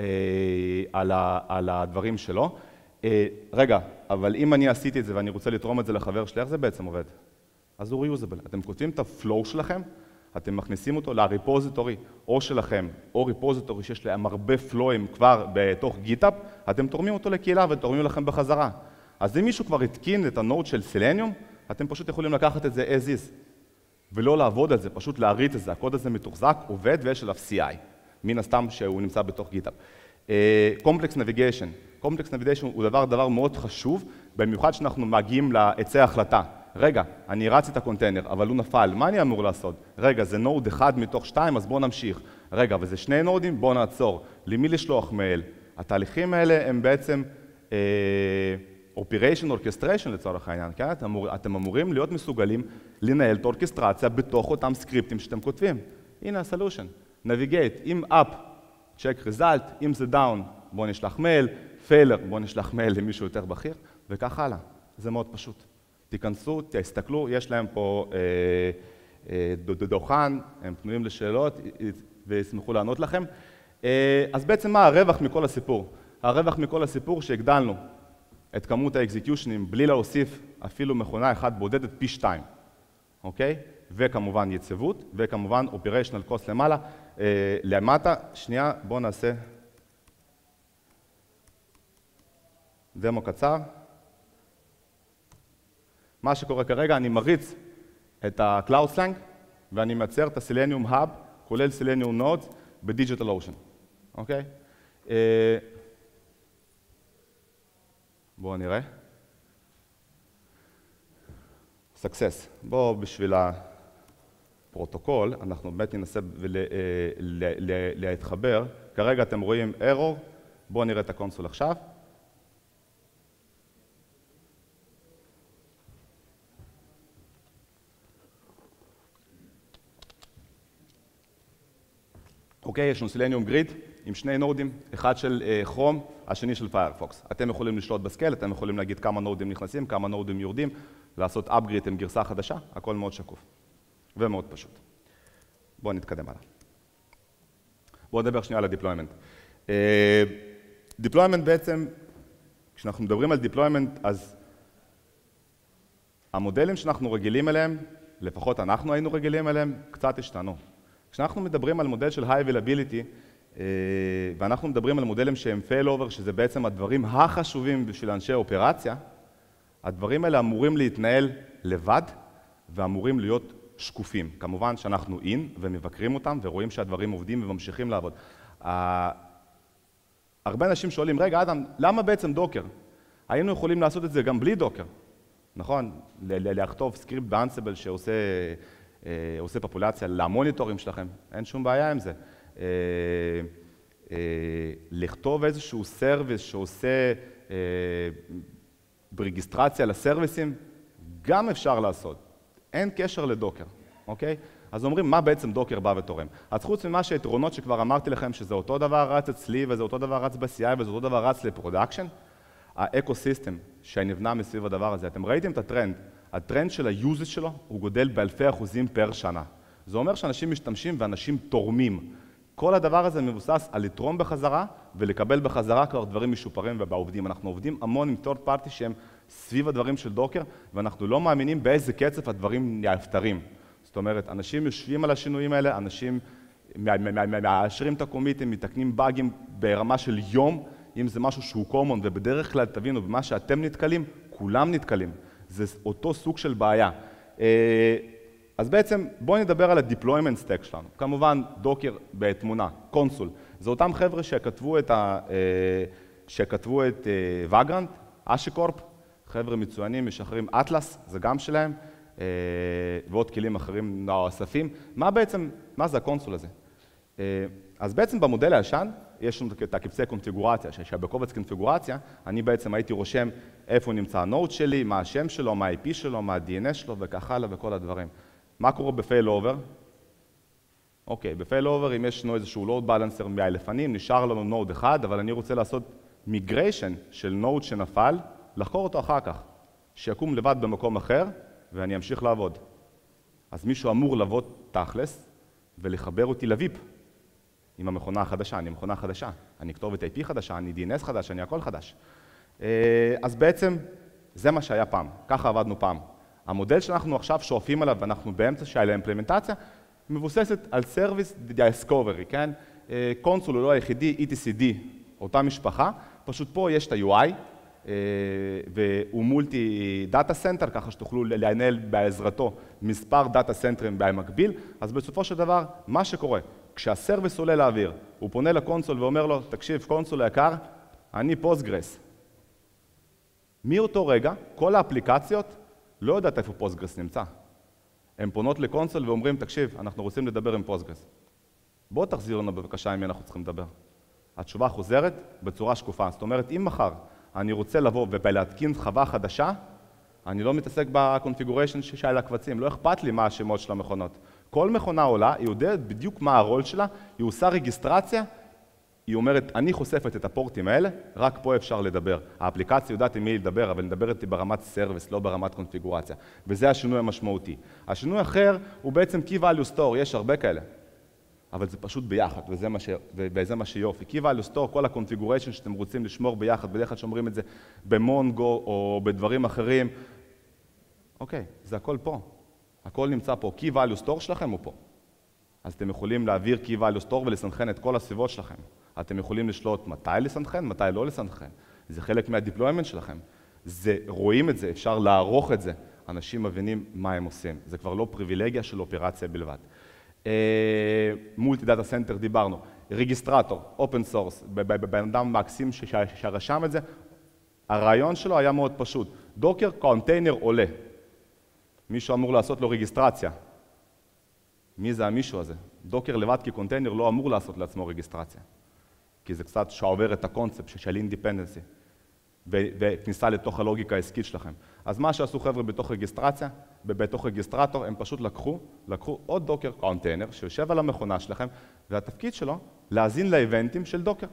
על הדברים שלו. רגע, אבל אם אני עשיתי את זה ואני רוצה לתרום את זה לחבר שלי, איך זה בעצם עובד? אז הוא reusable. אתם כותבים את ה-flow שלכם, אתם מכניסים אותו לריפוזיטורי או שלכם, או ריפוזיטורי שיש להם הרבה flowים כבר בתוך גיטאפ, אתם תורמים אותו לקהילה ותורמים לכם בחזרה. אז אם מישהו כבר התקין את הנוד של סלניום, אתם פשוט יכולים לקחת את זה as is, ולא לעבוד על זה, פשוט להריץ את זה. הקוד הזה מתוחזק, עובד ויש עליו סי איי, מן הסתם שהוא נמצא בתוך גיטאפ. Complex Navigation. Complex Navigation הוא דבר, דבר מאוד חשוב, במיוחד שאנחנו מגיעים לעצי ההחלטה. רגע, אני רץ את הקונטיינר, אבל הוא נפל, מה אני אמור לעשות? רגע, זה נוד אחד מתוך שתיים, אז בואו נמשיך. רגע, וזה שני נודים, בואו נעצור. למי לשלוח מייל? התהליכים האלה הם בעצם Operation Orchestration לצורך העניין, כן? אתם, אמור, אתם אמורים להיות מסוגלים לנהל את האורקסטרציה בתוך אותם סקריפטים שאתם כותבים. הנה הסולושן. Navigate, אם up, check result, אם זה down, בואו נשלח מייל, failure, בואו נשלח מייל למישהו יותר בכיר, וכך הלאה. זה מאוד פשוט. תיכנסו, תסתכלו, יש להם פה אה, אה, דוכן, הם פנויים לשאלות וישמחו לענות לכם. אה, אז בעצם מה הרווח מכל הסיפור? הרווח מכל הסיפור שהגדלנו את כמות האקזיקיושנים בלי להוסיף אפילו מכונה אחת בודדת פי שתיים, אוקיי? וכמובן יציבות, וכמובן operational cost למעלה. אה, למטה, שנייה, בואו נעשה דמו קצר. מה שקורה כרגע, אני מריץ את ה-Cloud Slang ואני מייצר את ה-Selenium Hub, כולל Selenium Nodes, ב-Digital Ocean, אוקיי? בואו נראה. Success. בואו בשביל הפרוטוקול, אנחנו באמת ננסה להתחבר. כרגע אתם רואים Error, בואו נראה את הקונסול עכשיו. אוקיי, יש לנו סלניום גריד עם שני נודים, אחד של כרום, השני של פיירפוקס. אתם יכולים לשלוט בסקייל, אתם יכולים להגיד כמה נודים נכנסים, כמה נודים יורדים, לעשות upgrade עם גרסה חדשה, הכל מאוד שקוף ומאוד פשוט. בואו נתקדם הלאה. בואו נדבר שנייה על ה-deployment. deployment בעצם, כשאנחנו מדברים על deployment, אז המודלים שאנחנו רגילים אליהם, לפחות אנחנו היינו רגילים אליהם, קצת השתנו. כשאנחנו מדברים על מודל של High Availability, ואנחנו מדברים על מודלים שהם failover, שזה בעצם הדברים החשובים בשביל אנשי אופרציה, הדברים האלה אמורים להתנהל לבד, ואמורים להיות שקופים. כמובן שאנחנו in ומבקרים אותם, ורואים שהדברים עובדים וממשיכים לעבוד. הרבה אנשים שואלים, רגע, אדם, למה בעצם דוקר? היינו יכולים לעשות את זה גם בלי דוקר, נכון? לכתוב סקריפט באנסיבל שעושה עושה פופולציה למוניטורים שלכם, אין שום בעיה עם זה. לכתוב איזשהו סרוויס שעושה ברגסטרציה לסרוויסים, גם אפשר לעשות. אין קשר לדוקר, אוקיי? אז אומרים, מה בעצם דוקר בא ותורם? אז חוץ ממה שהיתרונות שכבר אמרתי לכם, שזה אותו דבר רץ אצלי, וזה אותו דבר רץ ב-סי איי, וזה אותו דבר רץ לפרודקשן, האקוסיסטם שנבנה מסביב הדבר הזה, אתם ראיתם את הטרנד, הטרנד של היוזג' שלו הוא גודל באלפי אחוזים פר שנה. זה אומר שאנשים משתמשים ואנשים תורמים. כל הדבר הזה מבוסס על לתרום בחזרה ולקבל בחזרה כבר דברים משופרים ובעובדים. אנחנו עובדים המון עם third party שהם סביב הדברים של דוקר, ואנחנו לא מאמינים באיזה קצב הדברים נפתרים. זאת אומרת, אנשים יושבים על השינויים האלה, אנשים מאשרים את הקומיטים, מתקנים באגים ברמה של יום, אם זה משהו שהוא common, ובדרך כלל תבינו, במה שאתם נתקלים, כולם נתקלים. זה אותו סוג של בעיה. אז בעצם בואו נדבר על ה-deployment stack שלנו. כמובן, דוקר בתמונה, קונסול. זה אותם חבר'ה שכתבו את, ה... שכתבו את וגרנט, אשיקורפ, חבר'ה מצוינים, משחררים אטלס, זה גם שלהם, ועוד כלים אחרים נוספים. מה בעצם, מה זה הקונסול הזה? אז בעצם במודל הישן, יש לנו את הקבצי קונפיגורציה, שבקובץ קונפיגורציה, אני בעצם הייתי רושם איפה נמצא הנוד שלי, מה השם שלו, מה ה-איי פי שלו, מה ה-די אן אס שלו וכך הלאה וכל הדברים. מה קורה בפייל-אובר? אוקיי, בפייל-אובר, אם יש לנו איזשהו לואוד בלנסר מהלפנים, נשאר לנו נוד אחד, אבל אני רוצה לעשות מיגריישן של נוד שנפל, לחקור אותו אחר כך. שיקום לבד במקום אחר, ואני אמשיך לעבוד. אז מישהו אמור לעבוד תכלס, ולחבר אותי לוויפ, עם המכונה החדשה. אני מכונה חדשה, אני כתובת איי פי חדשה, אני די אן אס חדש, אני הכל חדש. אז בעצם, זה מה שהיה פעם, ככה עבדנו פעם. המודל שאנחנו עכשיו שואפים עליו, ואנחנו באמצע של האימפלמנטציה, מבוססת על Service Discovery, כן? קונסול הוא לא היחידי, אי טי סי די, אותה משפחה, פשוט פה יש את ה-יו איי, והוא מולטי דאטה סנטר, ככה שתוכלו לנהל בעזרתו מספר דאטה סנטרים במקביל, אז בסופו של דבר, מה שקורה, כשהסרוויס עולה לאוויר, הוא פונה לקונסול ואומר לו, תקשיב, קונסול היקר, אני פוסטגרס. מאותו רגע, כל האפליקציות לא יודעת איפה פוסטגרס נמצא. הן פונות לקונסול ואומרים, תקשיב, אנחנו רוצים לדבר עם פוסטגרס. בוא תחזיר לנו בבקשה עם מי אנחנו צריכים לדבר. התשובה חוזרת בצורה שקופה. זאת אומרת, אם מחר אני רוצה לבוא ולהתקין חווה חדשה, אני לא מתעסק בקונפיגוריישן של הקבצים, לא אכפת לי מה השמות של המכונות. כל מכונה עולה, היא יודעת בדיוק מה הרול שלה, היא עושה רגיסטרציה, היא אומרת, אני חושפת את הפורטים האלה, רק פה אפשר לדבר. האפליקציה יודעת עם מי לדבר, אבל נדבר איתי ברמת סרוויס, לא ברמת קונפיגורציה. וזה השינוי המשמעותי. השינוי אחר הוא בעצם Key Value Store, יש הרבה כאלה. אבל זה פשוט ביחד, וזה מה, ש... וזה מה שיופי. Key Value Store, כל הקונפיגוריישן שאתם רוצים לשמור ביחד, בדרך כלל שומרים את זה במונגו או בדברים אחרים. אוקיי, זה הכל פה. הכל נמצא פה. Key Value Store שלכם הוא פה. אז אתם יכולים להעביר Key Value Store ולסנכרן את כל הסביבות שלכם. אתם יכולים לשלוט מתי לסנכרן, מתי לא לסנכרן. זה חלק מהדיפלוימנט שלכם. זה, רואים את זה, אפשר לערוך את זה. אנשים מבינים מה הם עושים. זה כבר לא פריבילגיה של אופרציה בלבד. מולטי דאטה סנטר דיברנו. רגיסטרטור, אופן סורס, בן אדם מקסים שרשם את זה. הרעיון שלו היה מאוד פשוט. דוקר קונטיינר עולה. מישהו אמור לעשות לו רגיסטרציה. מי זה המישהו הזה? דוקר לבד כקונטיינר לא אמור לעשות לעצמו רגיסטרציה. כי זה קצת שעובר את הקונספט של אינדיפנדנסי, וכניסה לתוך הלוגיקה העסקית שלכם. אז מה שעשו חבר'ה בתוך רגיסטרציה, בתוך רגיסטרטור, הם פשוט לקחו, לקחו עוד דוקר קונטיינר שיושב על המכונה שלכם, והתפקיד שלו להאזין לאיבנטים של דוקר.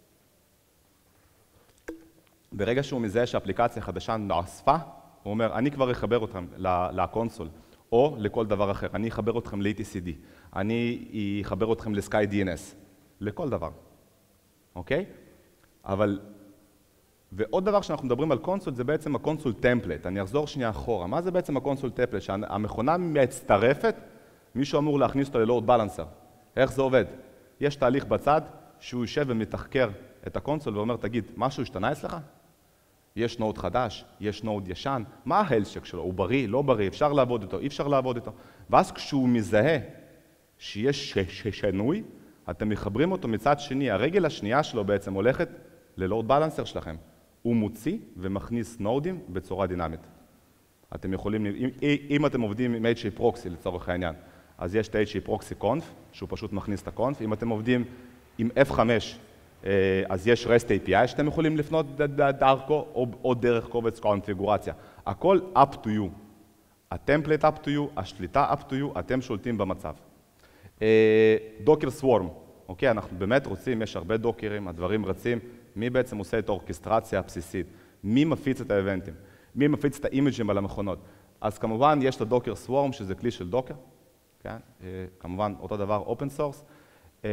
ברגע שהוא מזהה שהאפליקציה חדשה נאספה, הוא אומר, אני כבר אחבר אתכם לקונסול, או לכל דבר אחר. אני אחבר אתכם ל-אי טי סי די, אני אחבר אתכם ל-Sky די אן אס, לכל דבר. אוקיי? אבל, ועוד דבר שאנחנו מדברים על קונסול, זה בעצם הקונסול טמפלט. אני אחזור שנייה אחורה. מה זה בעצם הקונסול טמפלט? שהמכונה מצטרפת, מישהו אמור להכניס אותו ללואוד בלנסר. איך זה עובד? יש תהליך בצד, שהוא יושב ומתחקר את הקונסול ואומר, תגיד, משהו השתנה אצלך? יש נוד חדש, יש נוד ישן, מה ההלשק שלו? הוא בריא, לא בריא, אפשר לעבוד איתו, אי אפשר לעבוד איתו. ואז כשהוא מזהה שיש שינוי, אתם מחברים אותו מצד שני, הרגל השנייה שלו בעצם הולכת ללואוד בלנסר שלכם. הוא מוציא ומכניס נודים בצורה דינמית. אתם יכולים, אם, אם אתם עובדים עם אייץ' איי Proxy לצורך העניין, אז יש את אייץ' איי Proxy Conf, שהוא פשוט מכניס את ה-Conf. אם אתם עובדים עם אף חמש, אז יש REST איי פי איי שאתם יכולים לפנות דרכו, או, או דרך קובץ קונפיגורציה. הכל up to you. הטמפלט up to you, השליטה up to you, אתם שולטים במצב. דוקר סוורם, אוקיי, אנחנו באמת רוצים, יש הרבה דוקרים, הדברים רצים, מי בעצם עושה את האורקסטרציה הבסיסית? מי מפיץ את האבנטים? מי מפיץ את האימג'ים על המכונות? אז כמובן יש את הדוקר סוורם, שזה כלי של דוקר, כן? כמובן אותו דבר אופן סורס. הוא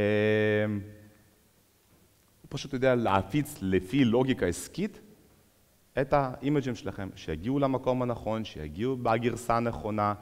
פשוט יודע להפיץ לפי לוגיקה עסקית את האימג'ים שלכם, שיגיעו למקום הנכון, שיגיעו בגרסה הנכונה,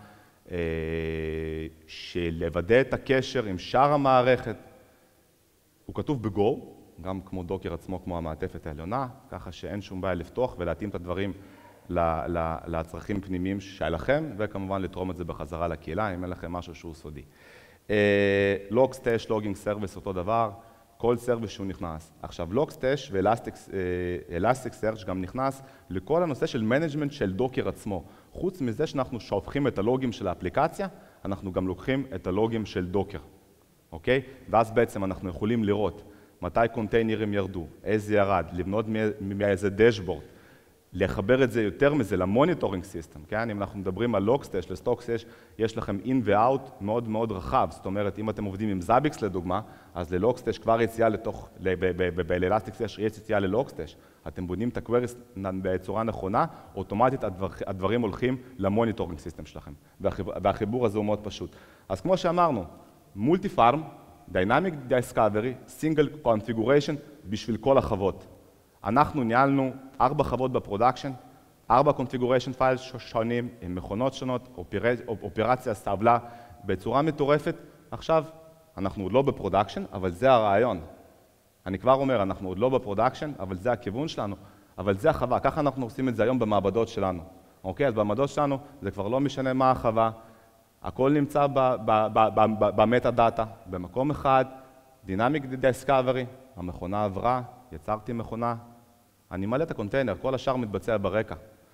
שלוודא את הקשר עם שאר המערכת. הוא כתוב בגו, גם כמו דוקר עצמו, כמו המעטפת העליונה, ככה שאין שום בעיה לפתוח ולהתאים את הדברים לצרכים פנימיים שלכם, וכמובן לתרום את זה בחזרה לקהילה, אם אין לכם משהו שהוא סודי. לוגסטש, לוגינג סרוויס, אותו דבר, כל סרוויס שהוא נכנס. עכשיו, לוגסטש ואלסטיק-סרצ' גם נכנס לכל הנושא של מנג'מנט של דוקר עצמו. חוץ מזה שאנחנו שופכים את הלוגים של האפליקציה, אנחנו גם לוקחים את הלוגים של דוקר, אוקיי? ואז בעצם אנחנו יכולים לראות מתי קונטיינרים ירדו, איזה ירד, לבנות מאיזה דשבורד, לחבר את זה יותר מזה למוניטורינג סיסטם, כן? אם אנחנו מדברים על לוגסטש, לסטוקסש, יש לכם אין ואוט מאוד מאוד רחב, זאת אומרת, אם אתם עובדים עם זאביקס לדוגמה, אז ללוגסטש כבר יציאה לתוך, באלסטיק-סש יש יציאה ללוגסטש, אתם בונים את הקוויריס בצורה נכונה, אוטומטית הדברים הולכים למוניטורינג סיסטם שלכם, והחיבור הזה הוא מאוד פשוט. אז כמו שאמרנו, מולטי פארם, דיינמיק דיסקאברי, סינגל קונפיגוריישן בשביל כל החוות. אנחנו ניהלנו ארבע חוות בפרודקשן, ארבע קונפיגוריישן פיילס שונים, עם מכונות שונות, אופרציה סבלה בצורה מטורפת. עכשיו, אנחנו עוד לא בפרודקשן, אבל זה הרעיון. אני כבר אומר, אנחנו עוד לא בפרודקשן, אבל זה הכיוון שלנו, אבל זה החווה. ככה אנחנו עושים את זה היום במעבדות שלנו. אוקיי? אז במעבדות שלנו זה כבר לא משנה מה החווה, הכל נמצא במטה דאטה, במקום אחד, דינמיק דיסקאברי, המכונה עברה, יצרתי מכונה, אני מלא את הקונטיינר, כל השאר מתבצע ברקע.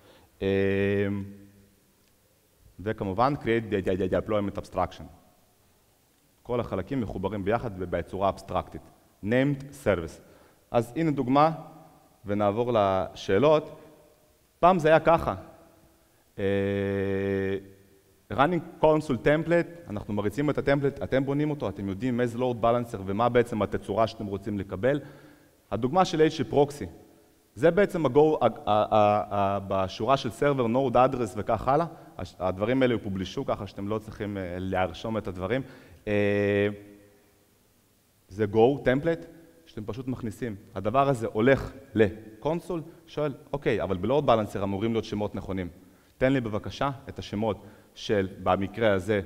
וכמובן, create deployment abstraction. כל החלקים מחוברים ביחד בצורה אבסטרקטית. named service. אז הנה דוגמה, ונעבור לשאלות. פעם זה היה ככה. running console template, אנחנו מריצים את הטמפלט, אתם בונים אותו, אתם יודעים איזה load balancer ומה בעצם התצורה שאתם רוצים לקבל. הדוגמה של איי פי פרוקסי, זה בעצם הגו, בשורה של סרבר, node address וכך הלאה, הדברים האלה יפובלישו ככה שאתם לא צריכים להרשום את הדברים. זה go, template, שאתם פשוט מכניסים. הדבר הזה הולך לקונסול, שואל, אוקיי, אבל בלואוד בלנסר אמורים להיות שמות נכונים. תן לי בבקשה את השמות של, במקרה הזה,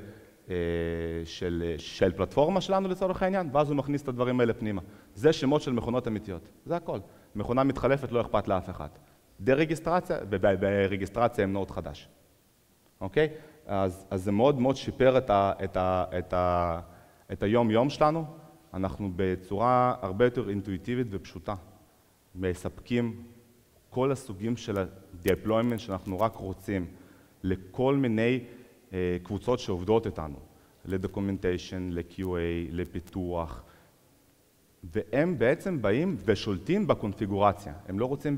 של, של פלטפורמה שלנו לצורך העניין, ואז הוא מכניס את הדברים האלה פנימה. זה שמות של מכונות אמיתיות, זה הכל. מכונה מתחלפת, לא אכפת לאף אחד. דה-רגיסטרציה, וברגיסטרציה עם נוד חדש. אוקיי? אז, אז זה מאוד מאוד שיפר את, ה, את, ה, את, ה, את היום-יום שלנו. אנחנו בצורה הרבה יותר אינטואיטיבית ופשוטה. מספקים כל הסוגים של ה-deployment שאנחנו רק רוצים לכל מיני קבוצות שעובדות איתנו, לדוקומנטיישן, ל-קיו איי, לפיתוח, והם בעצם באים ושולטים בקונפיגורציה. הם לא רוצים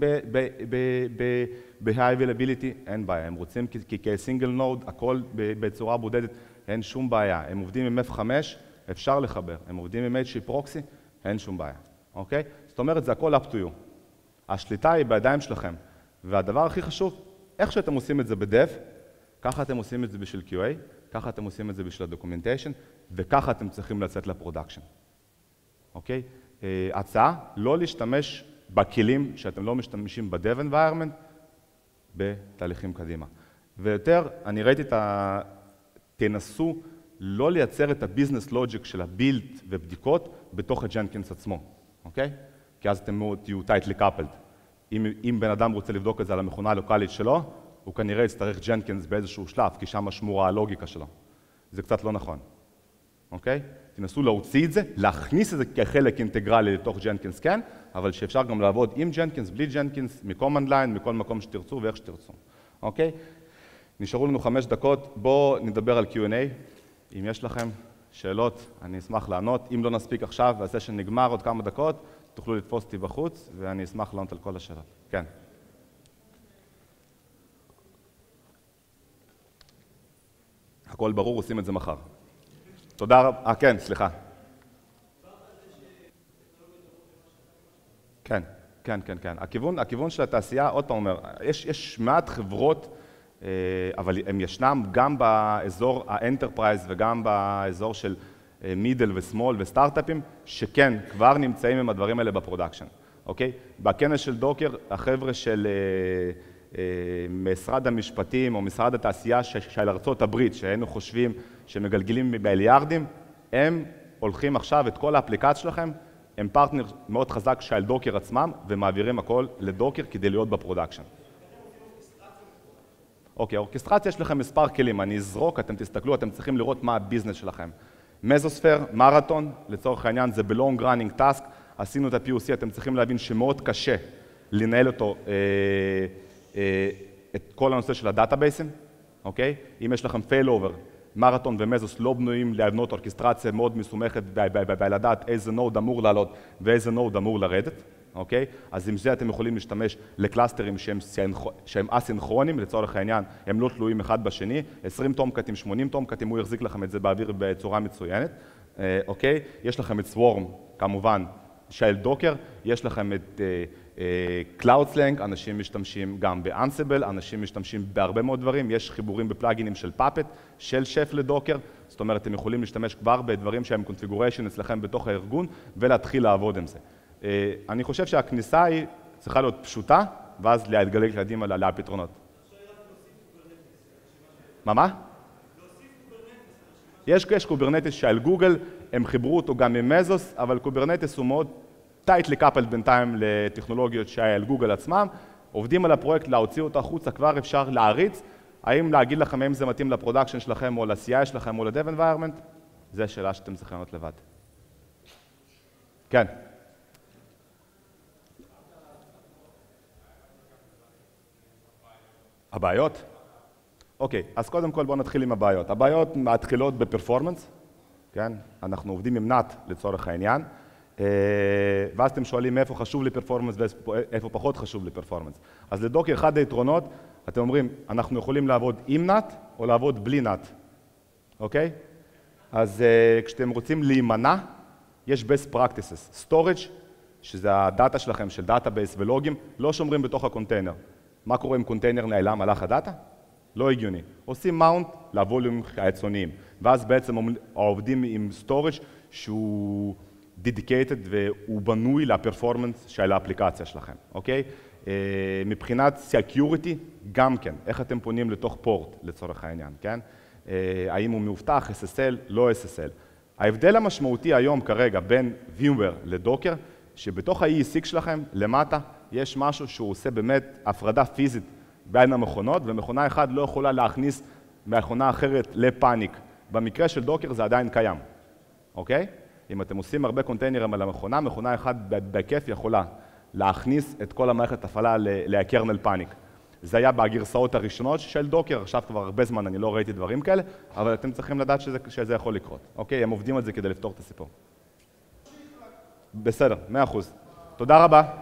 ב-high availability, אין בעיה. הם רוצים כ-single node, הכל בצורה בודדת, אין שום בעיה. הם עובדים עם אף חמש, אפשר לחבר. הם עובדים עם איי פי פרוקסי, אין שום בעיה. אוקיי? זאת אומרת, זה הכל up to you. השליטה היא בידיים שלכם. והדבר הכי חשוב, איך שאתם עושים את זה בדב, ככה אתם עושים את זה בשביל קיו איי, ככה אתם עושים את זה בשביל הדוקומנטיישן, וככה אתם צריכים לצאת לפרודקשן. אוקיי? הצעה, לא להשתמש בכלים שאתם לא משתמשים ב-Dev environment, בתהליכים קדימה. ויותר, אני ראיתי את ה... תנסו לא לייצר את הביזנס לוג'יק של הבילד ובדיקות בתוך הג'נקינס עצמו. אוקיי? כי אז אתם תהיו tightly coupled. אם, אם בן אדם רוצה לבדוק את זה על המכונה הלוקלית שלו, הוא כנראה יצטרך ג'נקינס באיזשהו שלב, כי שם שמורה הלוגיקה שלו. זה קצת לא נכון. אוקיי? תנסו להוציא את זה, להכניס את זה כחלק אינטגרלי לתוך ג'נקינס, כן, אבל שאפשר גם לעבוד עם ג'נקינס, בלי ג'נקינס, מקומנד ליין, מכל מקום שתרצו ואיך שתרצו. אוקיי? נשארו לנו חמש דקות, בואו נדבר על קיו אנד איי. אם יש לכם שאלות, אני אשמח לענות. אם לא נספיק עכשיו, והסשן נגמר עוד כמה דקות, תוכלו לתפוס אותי בחוץ, ואני אשמח לענות על כל השאלות. כן. הכל ברור, עושים את זה מחר. תודה רבה. אה, כן, סליחה. כן, כן, כן, כן. הכיוון, הכיוון של התעשייה, עוד פעם אומר, יש, יש מעט חברות, אבל הם ישנם גם באזור האנטרפרייז וגם באזור של מידל וסמול וסטארט-אפים, שכן, כבר נמצאים עם הדברים האלה בפרודקשן, אוקיי? בכנס של דוקר, החבר'ה של משרד המשפטים או משרד התעשייה של ארצות הברית, שהיינו חושבים שמגלגלים במיליארדים, הם הולכים עכשיו את כל האפליקציה שלכם, הם פרטנר מאוד חזק של דוקר עצמם, ומעבירים הכל לדוקר כדי להיות בפרודקשן. אוקיי, אורקסטרציה יש לכם מספר כלים, אני אזרוק, אתם תסתכלו, אתם צריכים לראות מה הביזנס שלכם. מזוספר, מרתון, לצורך העניין זה ב-long running task, עשינו את ה-פי או סי, אתם צריכים להבין שמאוד קשה לנהל אותו, אה, אה, את כל הנושא של הדאטאבייסים, אוקיי? אם יש לכם failover, מרתון ומזוס לא בנויים להבנות אורקסטרציה מאוד מסומכת ולדעת איזה נוד אמור לעלות ואיזה נוד אמור לרדת, אוקיי? אז עם זה אתם יכולים להשתמש לקלאסטרים שהם, שהם אסינכרונים, לצורך העניין, הם לא תלויים אחד בשני, עשרים טומקטים, שמונים טומקטים, הוא יחזיק לכם את זה באוויר בצורה מצוינת, אוקיי? יש לכם את סוורם, כמובן, של דוקר, יש לכם את Cloud-Slang, אנשים משתמשים גם ב-Ansible, אנשים משתמשים בהרבה מאוד דברים, יש חיבורים בפלאגינים של Puppet, של שף לדוקר, זאת אומרת, אתם יכולים להשתמש כבר בדברים שהם configuration אצלכם בתוך הארגון, ולהתחיל לעבוד עם זה. אני חושב שהכניסה היא צריכה להיות פשוטה, ואז להתגלג קדימה לפתרונות. מה מה? יש קוברנטיס שעל גוגל, הם חיברו אותו גם עם מזוס, אבל קוברנטיס הוא מאוד טייטלי קאפלד בינתיים לטכנולוגיות שעל גוגל עצמם, עובדים על הפרויקט, להוציא אותו החוצה, כבר אפשר להריץ, האם להגיד לכם אם זה מתאים לפרודקשן שלכם או ל-סי איי שלכם או ל-Dev Environment, זו שאלה שאתם צריכים לענות לבד. כן. הבעיות? אוקיי, אז קודם כל בואו נתחיל עם הבעיות. הבעיות מתחילות בפרפורמנס, כן? אנחנו עובדים עם נאט לצורך העניין, ואז אתם שואלים איפה חשוב לי פרפורמנס ואיפה פחות חשוב לי פרפורמנס. אז לדוקר אחד היתרונות, אתם אומרים, אנחנו יכולים לעבוד עם נאט או לעבוד בלי נאט, אוקיי? אז כשאתם רוצים להימנע, יש best practices. storage, שזה הדאטה שלכם, של דאטאבייס ולוגים, לא שומרים בתוך הקונטיינר. מה קורה אם קונטיינר נעלם, הלך הדאטה? לא הגיוני. עושים מאונט לווליום החיצוניים, ואז בעצם עובדים עם storage שהוא dedicated והוא בנוי לפרפורמנס של האפליקציה שלכם, אוקיי? מבחינת security, גם כן, איך אתם פונים לתוך פורט לצורך העניין, כן? האם הוא מאובטח, אס אס אל, לא אס אס אל. ההבדל המשמעותי היום כרגע בין VMware לדוקר, שבתוך ה-אי סיקס שלכם, למטה, יש משהו שהוא עושה באמת הפרדה פיזית בין המכונות, ומכונה אחת לא יכולה להכניס מכונה אחרת לפאניק. במקרה של דוקר זה עדיין קיים, אוקיי? אם אתם עושים הרבה קונטיינרים על המכונה, מכונה אחת בכיף יכולה להכניס את כל המערכת הפעלה לקרנל פאניק. זה היה בגרסאות הראשונות של דוקר, עכשיו כבר הרבה זמן אני לא ראיתי דברים כאלה, אבל אתם צריכים לדעת שזה, שזה יכול לקרות, אוקיי? הם עובדים על זה כדי לפתור את הסיפור. בסדר, מאה אחוז. תודה רבה.